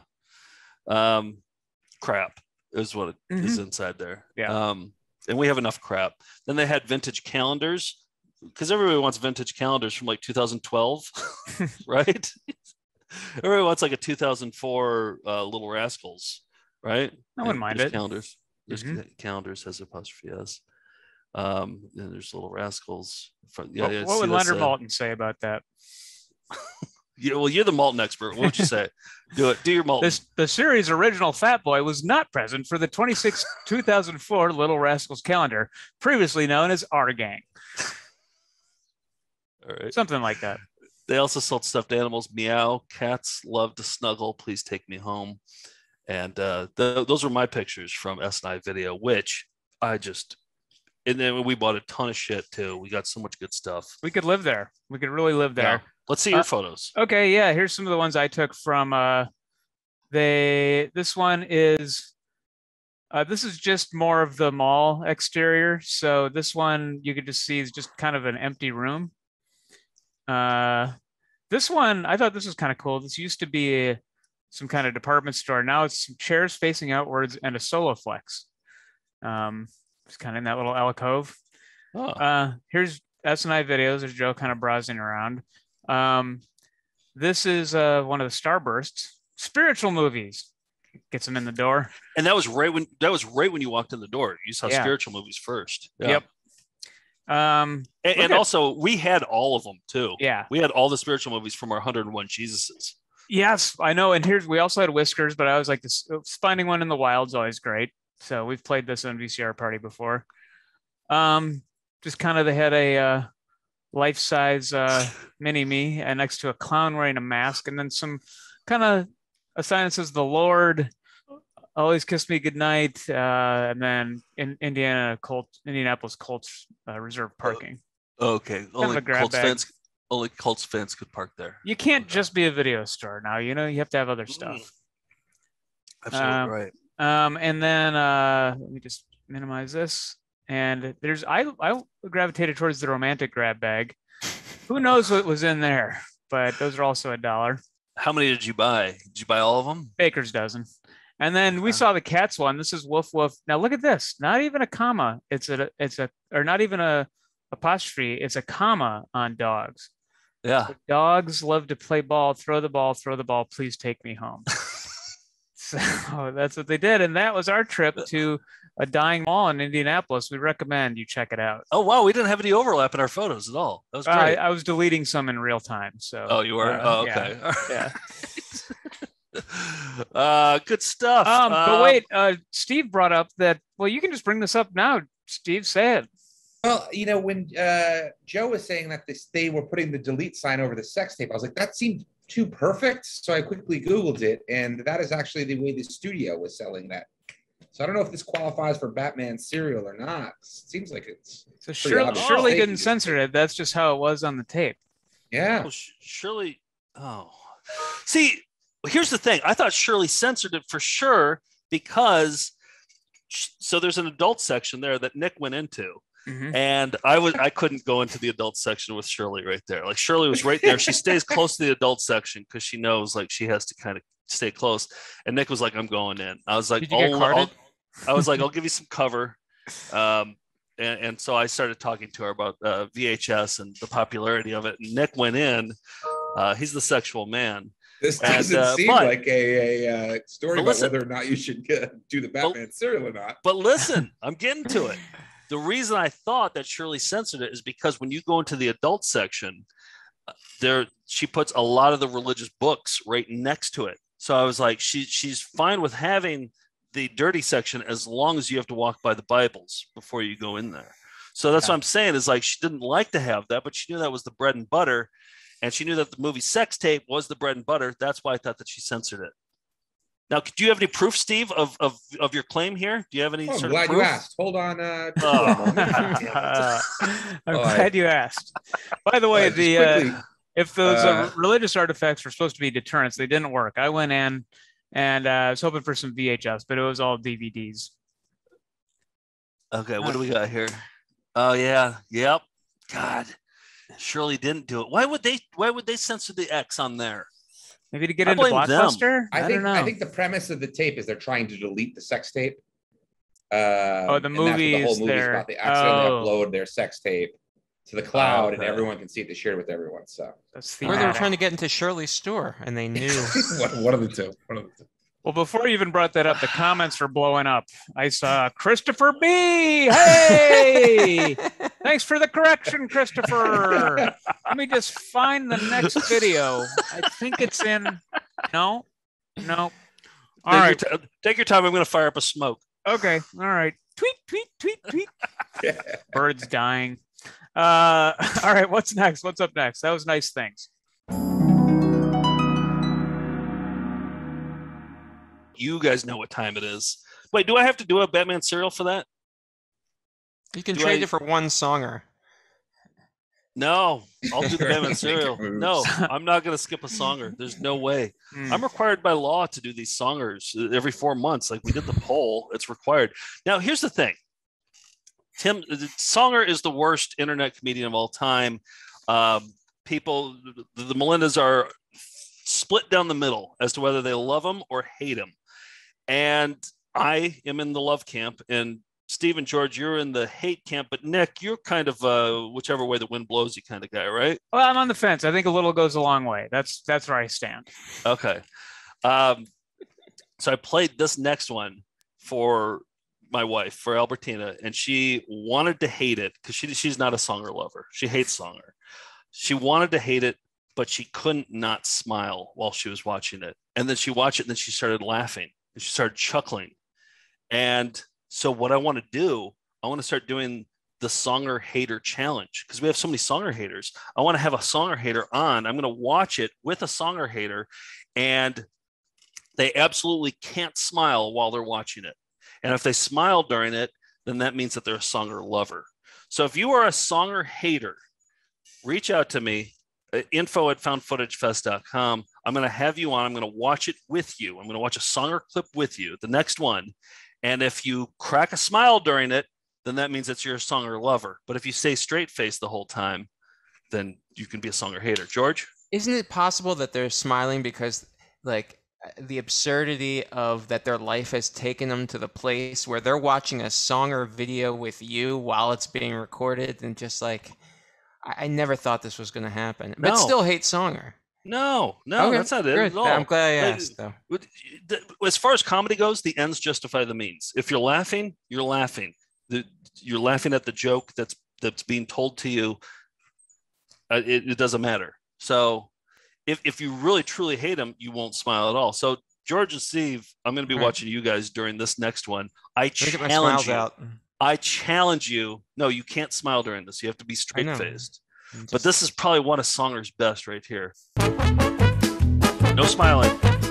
Crap is what is inside there. Yeah. And we have enough crap. Then they had vintage calendars because everybody wants vintage calendars from like 2012, right? Everybody wants like a 2004 Little Rascals, right? I wouldn't mind it. Calendars. There's calendars has apostrophe S. And there's Little Rascals. What would Leonard Maltin say about that? Yeah, well, you're the Maltin expert. What would you say? Do it. Do your Maltin. The series' original Fat Boy was not present for the 2004 Little Rascals calendar, previously known as Our Gang. All right. Something like that. They also sold stuffed animals. Meow. Cats love to snuggle. Please take me home. And those were my pictures from S&I Video, which and then we bought a ton of shit too. We got so much good stuff. We could live there. We could really live there. Yeah. Let's see your photos. Okay, yeah. Here's some of the ones I took from. This one is. This is just more of the mall exterior. So this one you could just see is just kind of an empty room. This one I thought this was kind of cool. This used to be some kind of department store. Now it's some chairs facing outwards and a Soloflex. It's kind of in that little alcove. Here's S&I Videos. There's Joe kind of browsing around. This is one of the Starbursts. Spiritual movies. Gets them in the door. And that was right when you walked in the door. You saw spiritual movies first. Yeah. Yep. And also we had all of them too. Yeah. We had all the spiritual movies from our 101 Jesuses. Yes, I know. And we also had Whiskers, but I was like, finding one in the wild is always great. So we've played this on VCR party before. Just kind of they had a life-size mini me and next to a clown wearing a mask, and then some kind of a sign that says "The Lord always kiss me goodnight," and then in Indianapolis Colts reserve parking. Okay, only Colts fans could park there. You can't just be a video store now. You have to have other stuff. Absolutely right. And then let me just minimize this. And I gravitated towards the romantic grab bag. Who knows what was in there? But those are also $1. How many did you buy? Did you buy all of them? Baker's dozen. And then we saw the cats one. This is woof woof. Now look at this. Not even a comma. Or not even a apostrophe. It's a comma on dogs. Yeah. So dogs love to play ball. Throw the ball. Please take me home. So that's what they did. And that was our trip to a dying mall in Indianapolis. We recommend you check it out. Oh, wow. We didn't have any overlap in our photos at all. That was great. I was deleting some in real time. So. Oh, you were? Okay. Yeah. Good stuff. But wait, Steve brought up that, well, you can just bring this up now. Steve, say it. Well, when Joe was saying that they were putting the delete sign over the sex tape, I was like, that seemed too perfect. So I quickly Googled it, and that is actually the way the studio was selling that. So I don't know if this qualifies for Batman serial or not. It seems like it's so Shirley didn't censor it. That's just how it was on the tape. Yeah. Oh, Shirley. Oh, see, here's the thing. I thought Shirley censored it for sure because so there's an adult section there that Nick went into. Mm-hmm. And I couldn't go into the adult section with Shirley right there. Like Shirley was right there. She stays close to the adult section because she knows like she has to kind of stay close. And Nick was like, "I'm going in." I was like, Did you get carded? I'll give you some cover. And so I started talking to her about VHS and the popularity of it. And Nick went in. He's the sexual man. This doesn't seem like a story about whether or not you should do the Batman serial or not. But listen, I'm getting to it. The reason I thought that Shirley censored it is because when you go into the adult section, she puts a lot of the religious books right next to it. So I was like, she's fine with having the dirty section as long as you have to walk by the Bibles before you go in there. So that's what I'm saying is like she didn't like to have that, but she knew that was the bread and butter. And she knew that the movie Sex Tape was the bread and butter. That's why I thought that she censored it. Now, do you have any proof, Steve, of your claim here? Do you have any I'm sort glad of proof? you asked. Hold on. I'm glad you asked. By the way, if those religious artifacts were supposed to be deterrents, they didn't work. I went in and I was hoping for some VHS, but it was all DVDs. Okay, what do we got here? Oh yeah, yep. God, Shirley didn't do it. Why would they censor the X on there? Maybe to get into Blockbuster? I don't know. I think the premise of the tape is they're trying to delete the sex tape. The movie the whole is movie is there. about. They accidentally upload their sex tape to the cloud, and everyone can see it. They share it with everyone. So Or they were trying to get into Shirley's store, and they knew. One of the two. Well, before you even brought that up, the comments are blowing up. I saw Christopher B. Hey, thanks for the correction, Christopher. Let me just find the next video. I think it's in. No. All right. Take your time. I'm going to fire up a smoke. Okay. All right. Tweet. Birds dying. All right. What's next? What's up next? That was nice things. You guys know what time it is. Wait, do I have to do a Batman serial for that? You can trade it for one songer. No, I'll do the Batman serial. No, I'm not going to skip a songer. There's no way. I'm required by law to do these songers every 4 months. Like we did the poll, it's required. Now, here's the thing. Tim, Songer is the worst internet comedian of all time. People, the Melindas are split down the middle as to whether they love him or hate him. And I am in the love camp, and Steve and George, you're in the hate camp, but Nick, you're kind of whichever way the wind blows you kind of guy, right? Well, I'm on the fence. I think a little goes a long way. That's where I stand. Okay. So I played this next one for my wife, for Albertina, and she wanted to hate it because she's not a Songer lover. She hates Songer. She wanted to hate it, but she couldn't not smile while she was watching it. And then she watched it, and then she started laughing, and she started chuckling. And so what I want to do, I want to start doing the Songer hater challenge because we have so many Songer haters. I want to have a Songer hater on. I'm going to watch it with a Songer hater, and they absolutely can't smile while they're watching it. And if they smile during it, then that means that they're a Songer lover. So if you are a Songer hater, reach out to me. info@foundfootagefest.com. I'm going to have you on. I'm going to watch it with you. I'm going to watch a Songer clip with you, the next one. And if you crack a smile during it, then that means that you're a Songer lover. But if you stay straight-faced the whole time, then you can be a Songer hater. George? Isn't it possible that they're smiling because, like, the absurdity of that their life has taken them to the place where they're watching a Songer video with you while it's being recorded and just like... I never thought this was going to happen, but still hate Songer. No, okay, that's not it at all. I'm glad I asked, though. As far as comedy goes, the ends justify the means. If you're laughing, you're laughing. You're laughing at the joke that's being told to you. It doesn't matter. So if you really, truly hate him, you won't smile at all. So George and Steve, I'm going to be watching you guys during this next one. I challenge you. I challenge you. No, you can't smile during this. You have to be straight-faced. But this is probably one of Songer's best right here. No smiling.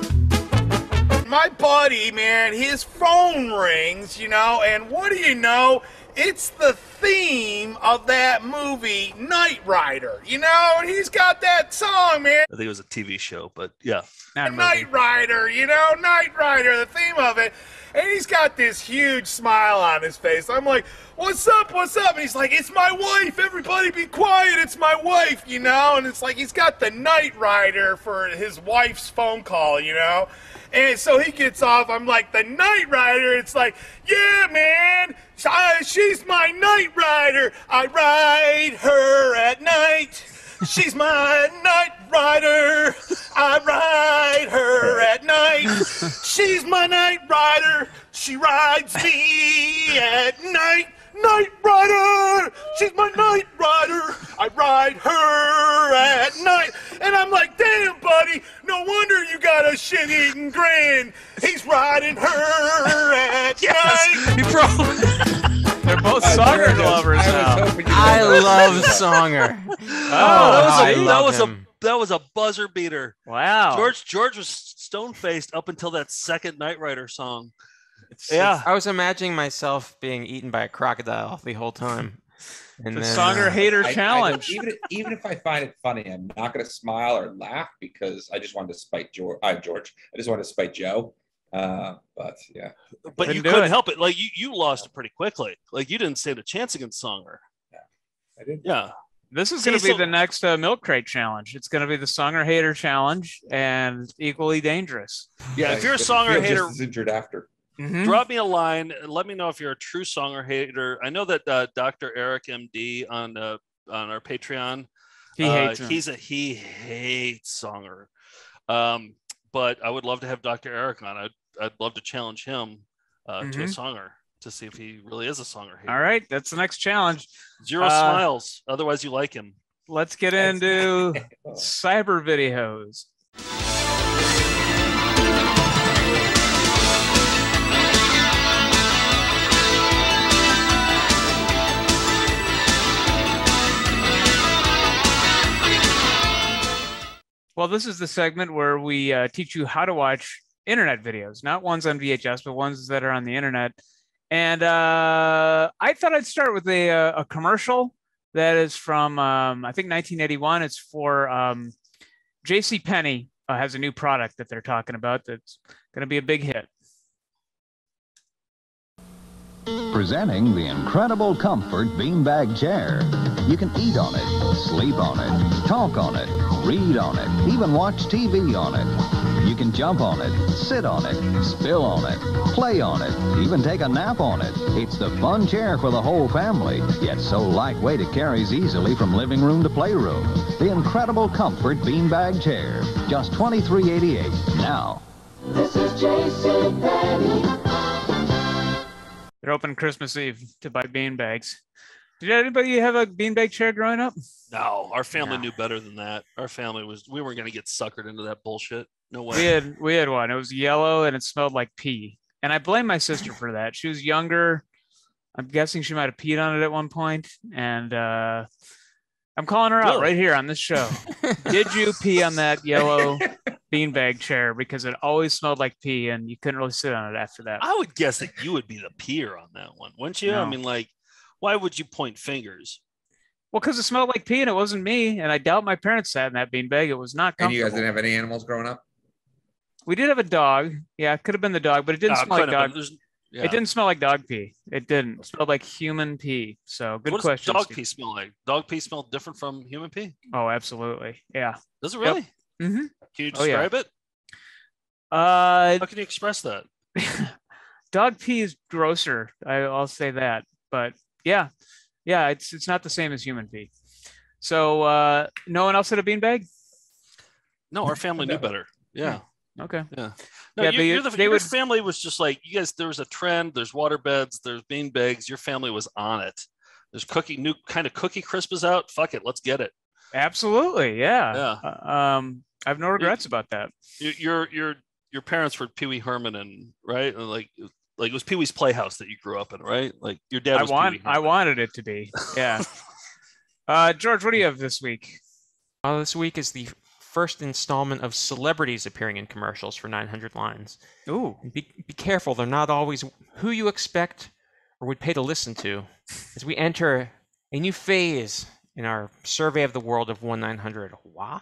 My buddy, man, his phone rings, and what do you know? It's the theme of that movie, Knight Rider, and he's got that song, man. I think it was a TV show, but yeah. Knight Rider, Knight Rider, the theme of it. And he's got this huge smile on his face. I'm like, what's up? And he's like, it's my wife. Everybody be quiet. It's my wife, And it's like he's got the Knight Rider for his wife's phone call, And so he gets off. I'm like, the Knight Rider? It's like, yeah, man. She's my Knight Rider. I ride her at night. She's my Knight Rider. I ride her at night. She's my Knight Rider. She rides me at night. Knight Rider. She's my Knight Rider. I ride her at night. And I'm like, damn, buddy. No wonder you got a shit-eating grin. He's riding her at night. You probably... They're both Songer lovers now. I love Songer. That was a buzzer beater. Wow. George was stone-faced up until that second Knight Rider song. I was imagining myself being eaten by a crocodile the whole time. And the then, Songer Hater Challenge. Even if I find it funny, I'm not going to smile or laugh because I just wanted to spite George. I just wanted to spite Joe. But yeah. But you couldn't help it. Like you lost it pretty quickly. Like you didn't stand a chance against Songer. Yeah, I did. Yeah. This is going to be the next Milk Crate Challenge. It's going to be the Songer Hater Challenge and equally dangerous. Yeah, if you're a Songer Hater, just as injured after. Mm-hmm. Drop me a line and let me know if you're a true Songer Hater. I know that Dr. Eric MD on our Patreon, he hates him. He hates Songer. But I would love to have Dr. Eric on. I'd love to challenge him to a Songer to see if he really is a Songer Hater. All right, that's the next challenge. 0 smiles, otherwise you like him. Let's get into cyber videos. Well, this is the segment where we teach you how to watch internet videos, not ones on VHS, but ones that are on the internet. And I thought I'd start with a commercial that is from, I think, 1981. It's for JCPenney has a new product that they're talking about that's going to be a big hit. Presenting the incredible comfort beanbag chair. You can eat on it, sleep on it, talk on it, read on it, even watch TV on it. You can jump on it, sit on it, spill on it, play on it, even take a nap on it. It's the fun chair for the whole family, yet so lightweight it carries easily from living room to playroom. The incredible comfort beanbag chair. Just $23.88 now. This is JCPenney. They're open Christmas Eve to buy beanbags. Did anybody have a beanbag chair growing up? No, our family knew better than that. Our family we weren't going to get suckered into that bullshit. No way. We had one. It was yellow and it smelled like pee. And I blame my sister for that. She was younger. I'm guessing she might have peed on it at one point. And I'm calling her out right here on this show. Did you pee on that yellow beanbag chair? Because it always smelled like pee and you couldn't really sit on it after that. I would guess that you would be the peer on that one, wouldn't you? No. I mean, like, why would you point fingers? Well, because it smelled like pee and it wasn't me. And I doubt my parents sat in that beanbag. It was not comfortable. And you guys didn't have any animals growing up? We did have a dog. Yeah, it could have been the dog, but it didn't smell like dog. It didn't smell like dog pee. It didn't. It smelled like human pee. So good question. What does dog pee smell like? Dog pee smell different from human pee? Oh, absolutely. Yeah. Does it really? Yep. Mm-hmm. Can you describe it? How can you express that? Dog pee is grosser. I'll say that. But yeah, it's not the same as human pee. So no one else had a beanbag? No, our family knew better. Yeah. Okay. Yeah. No, yeah, your family was just like, you guys, there was a trend, there's water beds, there's bean bags, your family was on it. There's new kind of cookie crisp is out. Fuck it, let's get it. Absolutely, yeah. I have no regrets about that. Your parents were Pee Wee Herman and right? And like it was Pee Wee's Playhouse that you grew up in, right? Like your dad was Pee Wee Herman. I wanted it to be. Yeah. George, what do you have this week? This week is the first installment of celebrities appearing in commercials for 900 lines. Ooh. Be careful, they're not always who you expect or would pay to listen to, as we enter a new phase in our survey of the world of 1-900. Wah?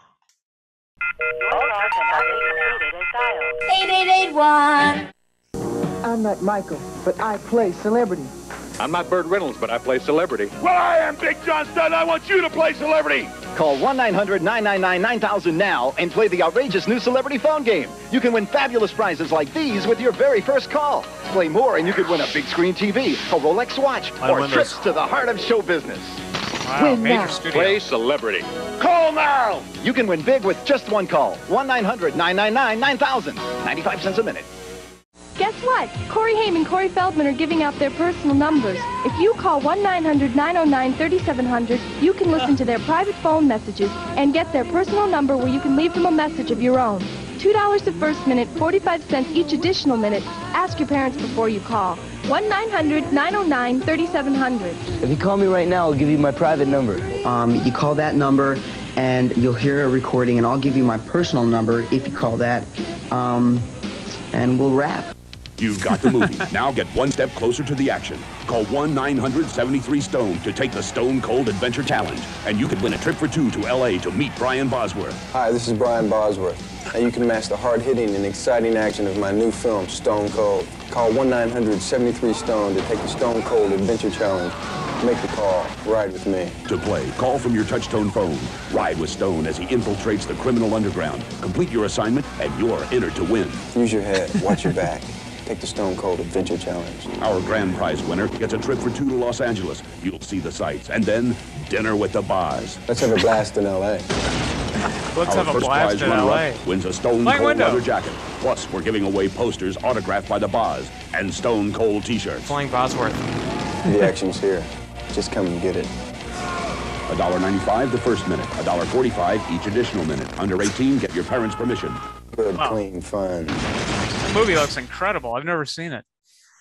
8881. I'm not Michael, but I play celebrity. I'm not Burt Reynolds, but I play celebrity. Well, I am Big John Studd. I want you to play celebrity. Call 1-900-999-9000 now and play the outrageous new celebrity phone game. You can win fabulous prizes like these with your very first call. Play more and you could win a big screen TV, a Rolex watch, or trips to the heart of show business. Wow, win now. Play celebrity. Call now. You can win big with just one call. 1-900-999-9000. 95 cents a minute. Guess what? Corey Haim and Corey Feldman are giving out their personal numbers. If you call 1-900-909-3700, you can listen to their private phone messages and get their personal number where you can leave them a message of your own. $2 the first minute, 45 cents each additional minute. Ask your parents before you call. 1-900-909-3700. If you call me right now, I'll give you my private number. You call that number and you'll hear a recording, and I'll give you my personal number if you call that. and we'll rap. You've got the movie. Now get one step closer to the action. Call 1-973-STONE to take the Stone Cold Adventure Challenge, and you could win a trip for two to L.A. to meet Brian Bosworth. Hi, this is Brian Bosworth, and you can match the hard-hitting and exciting action of my new film, Stone Cold. Call 1-973-STONE to take the Stone Cold Adventure Challenge. Make the call. Ride with me. To play, call from your touch-tone phone. Ride with Stone as he infiltrates the criminal underground. Complete your assignment, and you're entered to win. Use your head. Watch your back. Take the Stone Cold Adventure Challenge. Our grand prize winner gets a trip for two to Los Angeles. You'll see the sights, and then dinner with the boss. Let's have a blast in L.A. Let's have a blast in L.A. Wins a Stone Cold leather jacket. Plus, we're giving away posters autographed by the Boz and Stone Cold T-shirts. Flying Bosworth. The action's here. Just come and get it. $1.95 the first minute. $1.45 each additional minute. Under 18, get your parents' permission. Good, clean fun. The movie looks incredible. I've never seen it.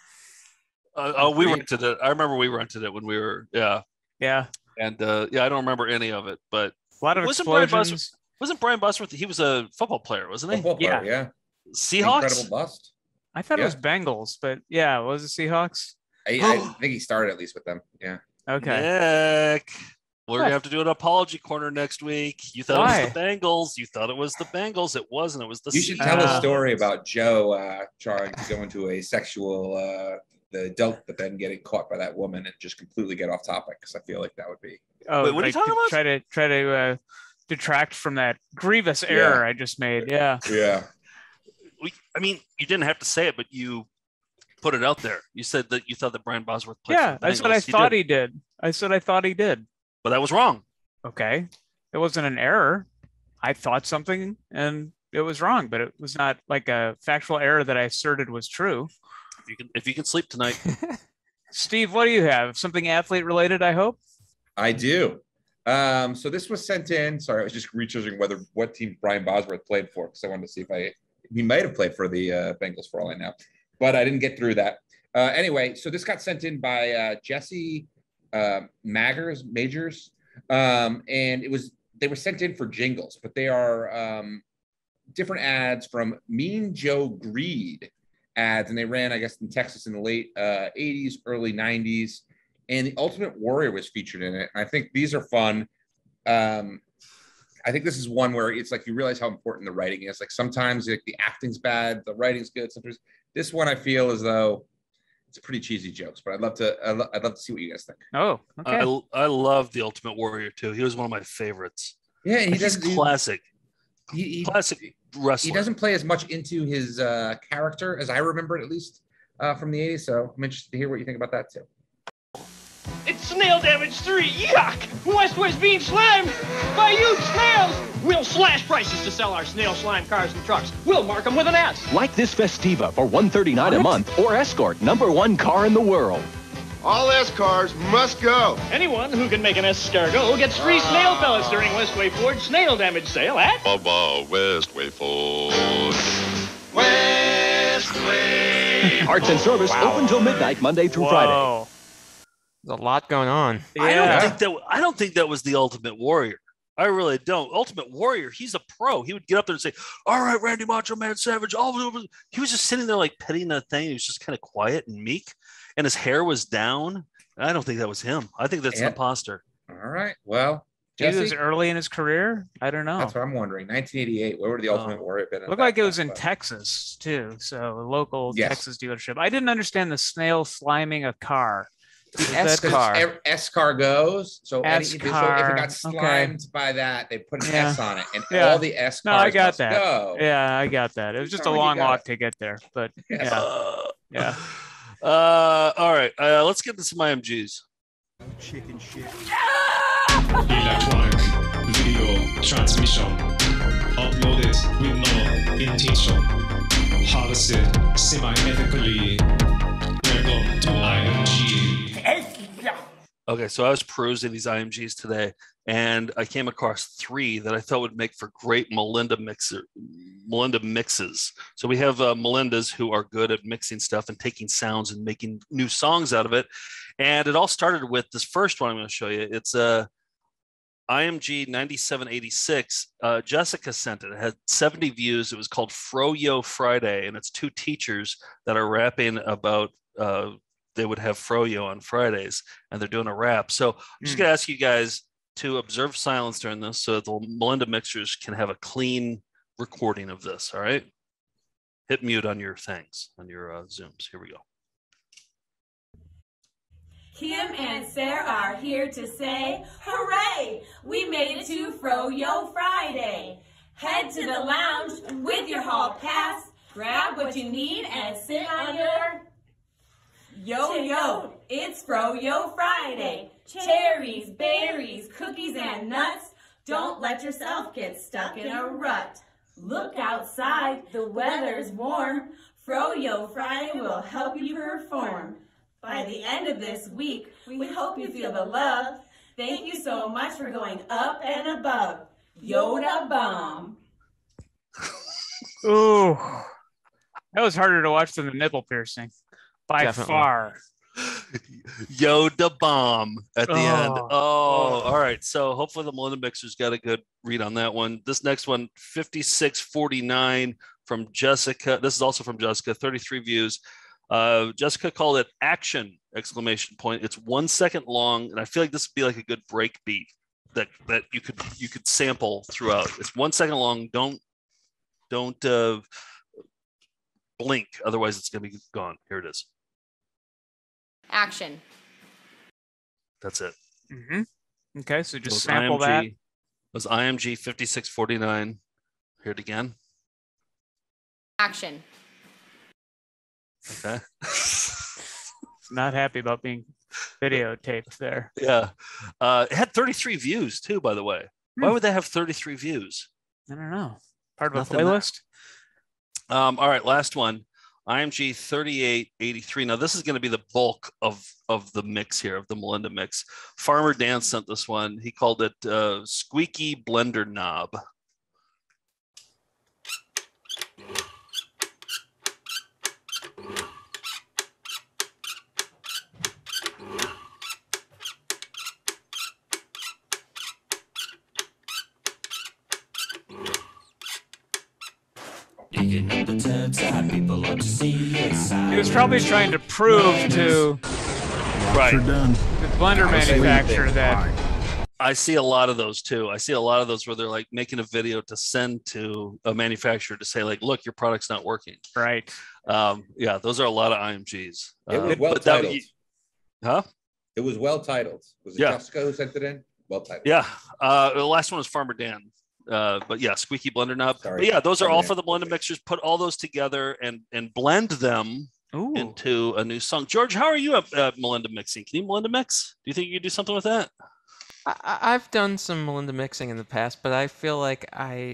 We rented it. I remember we rented it when we were, Yeah. And I don't remember any of it, but a lot of explosions. Wasn't Brian Bosworth? He was a football player, wasn't he? Football player, yeah. Seahawks. Incredible bust. I thought it was Bengals, but yeah, was it Seahawks? I think he started at least with them. Yeah. Okay. Nick, we're gonna have to do an apology corner next week. You thought it was the Bengals. You thought it was the Bengals. It wasn't. It was the. You should tell a story about Joe trying to go into a sexual the adult, but then getting caught by that woman and just completely get off topic, because I feel like that would be. Oh, wait, what are you talking about? Try to detract from that grievous error I just made. Yeah. Yeah. I mean, you didn't have to say it, but you put it out there. You said that you thought that Brian Bosworth played. Yeah, that's what I thought he did. I said I thought he did. But that was wrong. Okay. It wasn't an error. I thought something and it was wrong, but it was not like a factual error that I asserted was true. If you can sleep tonight. Steve, what do you have? Something athlete related, I hope? I do. So this was sent in. Sorry, I was just researching what team Brian Bosworth played for, because I wanted to see if he might have played for the Bengals for all I know, but I didn't get through that. Anyway, so this got sent in by Jesse Majors, and they were sent in for jingles, but they are different ads from Mean Joe Greed ads, and they ran, I guess, in Texas in the late 80s, early 90s, and the Ultimate Warrior was featured in it. And I think these are fun. I think this is one where it's like you realize how important the writing is. Like sometimes like the acting's bad, the writing's good. Sometimes this one I feel as though it's pretty cheesy jokes, but I'd love to see what you guys think. Oh, okay. I love the Ultimate Warrior too. He was one of my favorites. Yeah, and he's classic. Classic wrestler. He doesn't play as much into his character as I remember it, at least from the 80s. So I'm interested to hear what you think about that too. It's Snail Damage 3. Yuck! Westward's being slammed by huge snails. We'll slash prices to sell our snail slime cars and trucks. We'll mark them with an S. Like this Festiva for $139 a month, or Escort, #1 car in the world. All S cars must go. Anyone who can make an escargot gets free snail pellets during Westway Ford's snail damage sale at Westway Ford. Westway. Parts and service open till midnight, Monday through Friday. There's a lot going on. I don't think that was the Ultimate Warrior. I really don't. Ultimate Warrior, he's a pro. He would get up there and say, "All right, Randy Macho Man Savage." He was just sitting there like petting that thing. He was just kind of quiet and meek, and his hair was down. I don't think that was him. I think that's an imposter. All right. Well, He was early in his career. I don't know. That's what I'm wondering. 1988. Where would the Ultimate Warrior been? Looked like it was in Texas too. So a local Texas dealership. I didn't understand the snail sliming a car. The S-car. Escargots. So if it got slimed by that, they put an S on it, and all the S cars I got that. Go. Yeah, I got that. It was just a long walk to get there, but yeah. All right. Let's get to some IMGs. Chicken shit. Electronic video transmission uploaded with no intention. Harvested semi-ethically. Welcome to IMG. Okay, so I was perusing these IMGs today, and I came across 3 that I thought would make for great Melinda mixes. So we have Melindas who are good at mixing stuff and taking sounds and making new songs out of it. And it all started with this first one I'm going to show you. It's IMG 9786. Jessica sent it. It had 70 views. It was called Froyo Friday, and it's 2 teachers that are rapping about they would have Froyo on Fridays, and they're doing a rap. So I'm just gonna ask you guys to observe silence during this, so that the Melinda mixers can have a clean recording of this. All right, hit mute on your things, on your Zooms. Here we go. Kim and Sarah are here to say, hooray! We made it to Froyo Friday. Head to the lounge with your hall pass, grab what you need and sit on your yo-yo. It's Froyo Friday. Cherries, berries, cookies, and nuts. Don't let yourself get stuck in a rut. Look outside, the weather's warm. Froyo Friday will help you perform. By the end of this week, we hope you feel the love. Thank you so much for going up and above. Yoda bomb. Ooh, that was harder to watch than the nipple piercing, by far. Yoda bomb at the end. Oh, all right. So hopefully the Melinda mixers got a good read on that one. This next one, 5649 from Jessica. This is also from Jessica, 33 views. Jessica called it action ! It's 1 second long, and I feel like this would be like a good break beat that you could sample throughout. It's 1 second long. Don't blink, otherwise it's gonna be gone. Here it is. Action. That's it. Okay, so just sample that. It was IMG 5649. Hear it again. Action. Okay. Not happy about being videotaped there. Yeah. It had 33 views too, by the way. Why would they have 33 views? I don't know. Part of Nothing a playlist? All right, last one. IMG 3883. Now, this is going to be the bulk of the mix here, of the Melinda mix. Farmer Dan sent this one. He called it Squeaky Blender Knob. He was probably trying to prove to the blender manufacturer that. I see a lot of those too. I see a lot of those where they're like making a video to send to a manufacturer to say like, look, your product's not working. Right. Yeah, those are a lot of IMGs. It was well titled. Huh? It was well titled. Was it Jessica who sent it in? Well titled. Yeah. The last one was Farmer Dan. But yeah, Squeaky Blender Knob. But yeah, those are all for the Melinda mixers. Put all those together and blend them into a new song. George, how are you at Melinda mixing? Can you Melinda mix? Do you think you could do something with that? I've done some Melinda mixing in the past, but I feel like I'm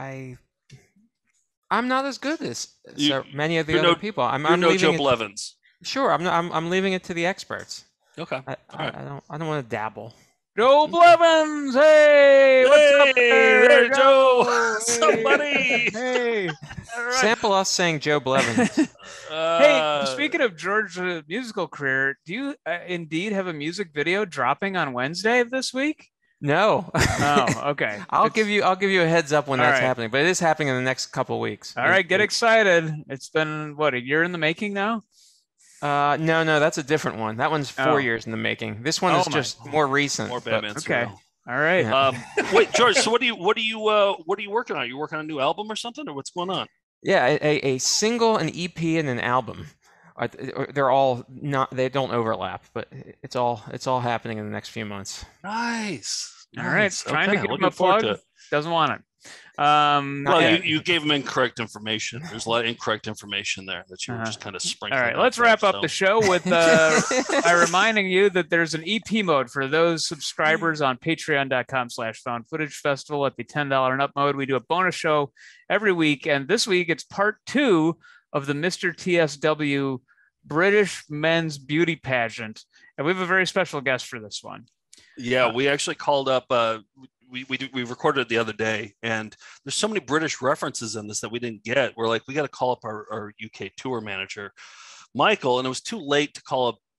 not as good as many of the other people. I'm no Joe Blevins. Sure, I'm leaving it to the experts. Okay. I don't want to dabble. Joe Blevins, hey, what's up there, Joe? Somebody, hey, sample us saying Joe Blevins. Hey, speaking of George's musical career, do you indeed have a music video dropping on Wednesday of this week? No. Oh, okay. I'll give you a heads up when that's right. happening, but it is happening in the next couple of weeks. All right, get excited. It's been a year in the making now? No, that's a different one. That one's 4 years in the making. This one is just more recent. More Batman. Okay. All right. Yeah. Wait, George. So what are you working on? Are you working on a new album or something, or what's going on? Yeah, a single, an EP, and an album. They're all not. They don't overlap, but it's all happening in the next few months. Nice. All right. Trying to give him a plug. Doesn't want it. Well, you gave him incorrect information. There's a lot of incorrect information there that you were just kind of sprinkling. All right, let's wrap up the show with by reminding you that there's an EP mode for those subscribers on patreon.com/found footage festival at the $10 and up mode. We do a bonus show every week, and this week it's part 2 of the Mr. TSW British men's beauty pageant, and we have a very special guest for this one. Yeah, we actually called up. We recorded it the other day, and there's so many British references in this that we didn't get. We're like, we got to call up our UK tour manager, Michael, and it was too late to call up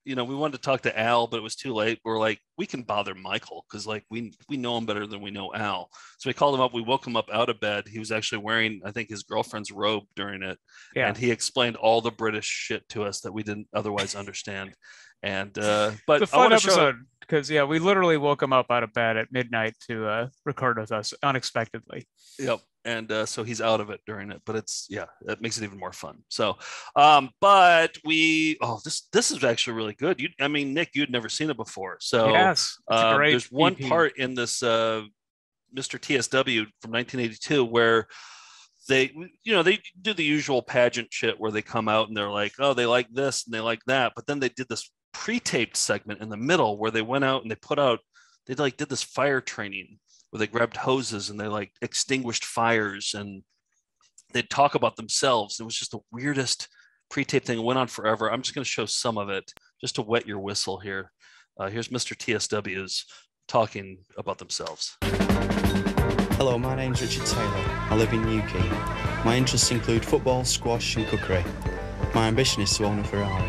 you know, we wanted to talk to Al, but it was too late. We're like, we can bother Michael because like we know him better than we know Al. So we called him up. We woke him up out of bed. He was actually wearing, I think, his girlfriend's robe during it. Yeah. And he explained all the British shit to us that we didn't otherwise understand. And but It's a fun episode because we literally woke him up out of bed at midnight to record with us unexpectedly. Yep. And so he's out of it during it, but it makes it even more fun. So, but this is actually really good. Nick, you'd never seen it before. So yes, there's one part in this Mr. TSW from 1982 where they do the usual pageant shit where they come out and they're like, oh, they like this and they like that. But then they did this pre-taped segment in the middle where they went out and they did this fire training where they grabbed hoses and they like extinguished fires and they'd talk about themselves. It was just the weirdest pre-tape thing. It went on forever. I'm just going to show some of it just to wet your whistle here. Here's Mr. TSW's talking about themselves. Hello, my name's Richard Taylor. I live in Newquay. My interests include football, squash and cookery. My ambition is to own a Ferrari.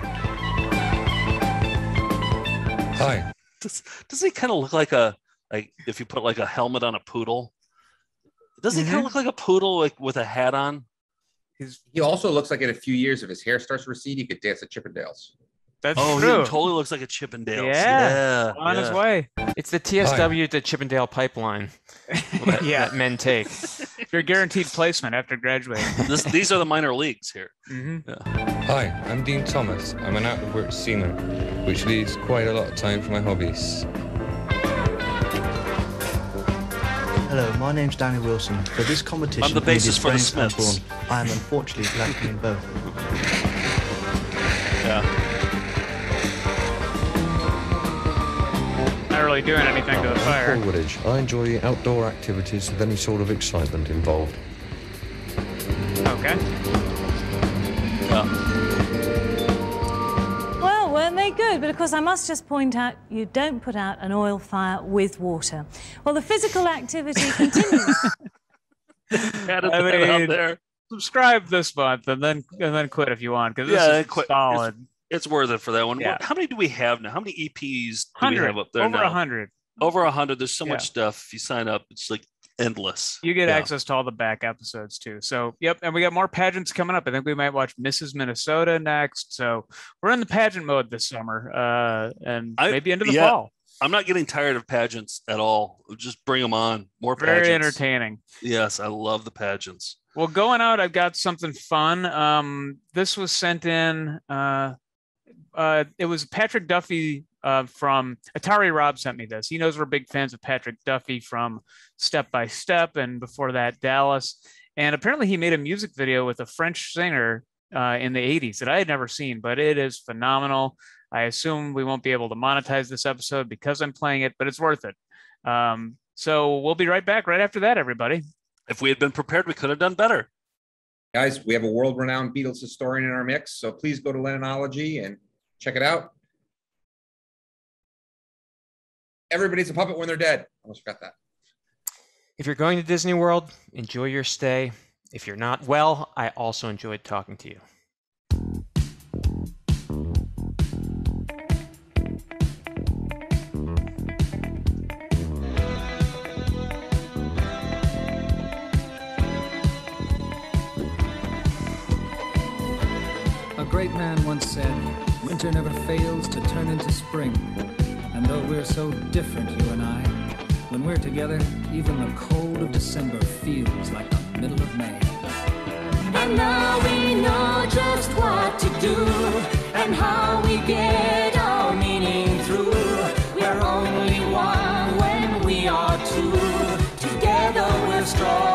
Hi. Does he kind of look like if you put like a helmet on a poodle? Doesn't he kind of look like a poodle like with a hat on? He also looks like in a few years, if his hair starts to recede, he could dance at Chippendales. That's true. He totally looks like a Chippendales. Yeah, on his way. It's the TSW to Chippendale pipeline that men take. You're guaranteed placement after graduating. These are the minor leagues here. Mm-hmm. Yeah. Hi, I'm Dean Thomas. I'm an out-of-work seaman, which leaves quite a lot of time for my hobbies. Hello, my name's Danny Wilson. For this competition, I'm the bassist for the James Smiths. Osborne. I am unfortunately lacking in both. Yeah. Not really doing anything to the fire. Paul Woodage. I enjoy outdoor activities with any sort of excitement involved. Okay. Well, weren't they good? But of course, I must just point out, you don't put out an oil fire with water. Well, the physical activity continues. Out there. Subscribe this month and then quit if you want because this is solid. It's worth it for that one. Yeah. How many do we have now? How many EPs do we have up there over now? 100. Over 100. There's so much stuff. If you sign up, it's like endless. You get access to all the back episodes too. So, yep. And we got more pageants coming up. I think we might watch Mrs. Minnesota next. So we're in the pageant mode this summer and maybe into the fall. I'm not getting tired of pageants at all. Just bring them on. More pageants. Very entertaining. Yes, I love the pageants. Well, going out, I've got something fun. This was sent in. It was Patrick Duffy from Atari. Rob sent me this. He knows we're big fans of Patrick Duffy from Step by Step and before that Dallas. And apparently he made a music video with a French singer in the 80s that I had never seen, but it is phenomenal. I assume we won't be able to monetize this episode because I'm playing it, but it's worth it. So we'll be right back right after that, everybody. If we had been prepared, we could have done better. Guys, we have a world-renowned Beatles historian in our mix, so please go to Lennonology and check it out. Everybody's a puppet when they're dead. Almost forgot that. If you're going to Disney World, enjoy your stay. If you're not, well, I also enjoyed talking to you. A great man once said, winter never fails to turn into spring. And though we're so different, you and I, when we're together, even the cold of December feels like the middle of May. And now we know just what to do and how we get our meaning through. We're only one when we are two. Together we're strong.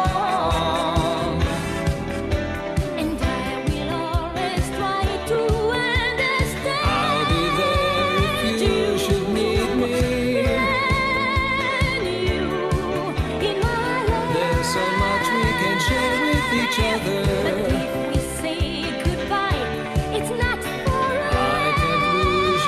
And I will always try to understand. I'll be there if you should need me. And you in my life. There's so much we can share with each other. But if we say goodbye, it's not for us. I can't lose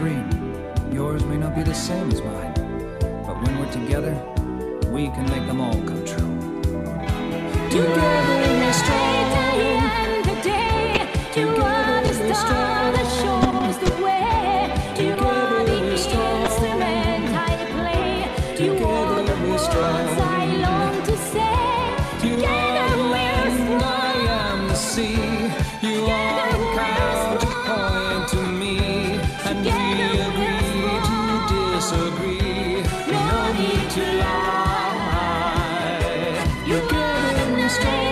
dream. Yours may not be the same as mine, but when we're together, we can make them all come true. Together we're strong. The day you are the star that shows the way. You are the instrument I play. You are the words I long to say. Together we're strong. I am the sea. You are the cloud to point to me, and we agree to disagree. No need to lie. Together we're strong.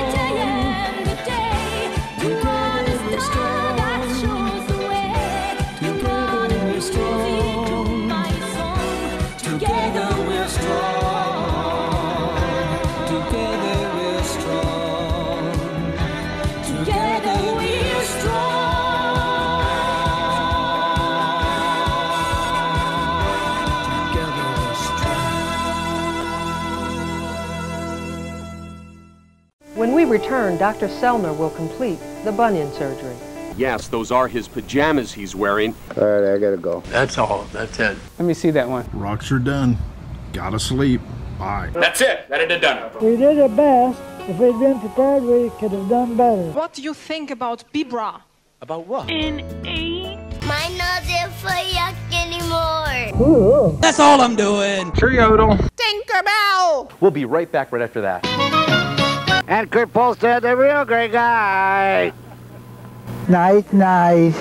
When we return, Dr. Selner will complete the bunion surgery. Yes, those are his pajamas he's wearing. All right, I gotta go. That's all. That's it. Let me see that one. Rocks are done. Gotta sleep. Bye. That's it. That it done. We did our best. If we'd been prepared, we could have done better. What do you think about Bibra? About what? My nose isn't for yuck anymore. Ooh. That's all I'm doing. Cheerio. Tinkerbell! We'll be right back right after that. And Kurt Polstead, the real great guy. Nice, nice.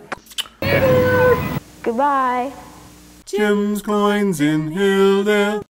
Goodbye. Jim's coins in Hilda.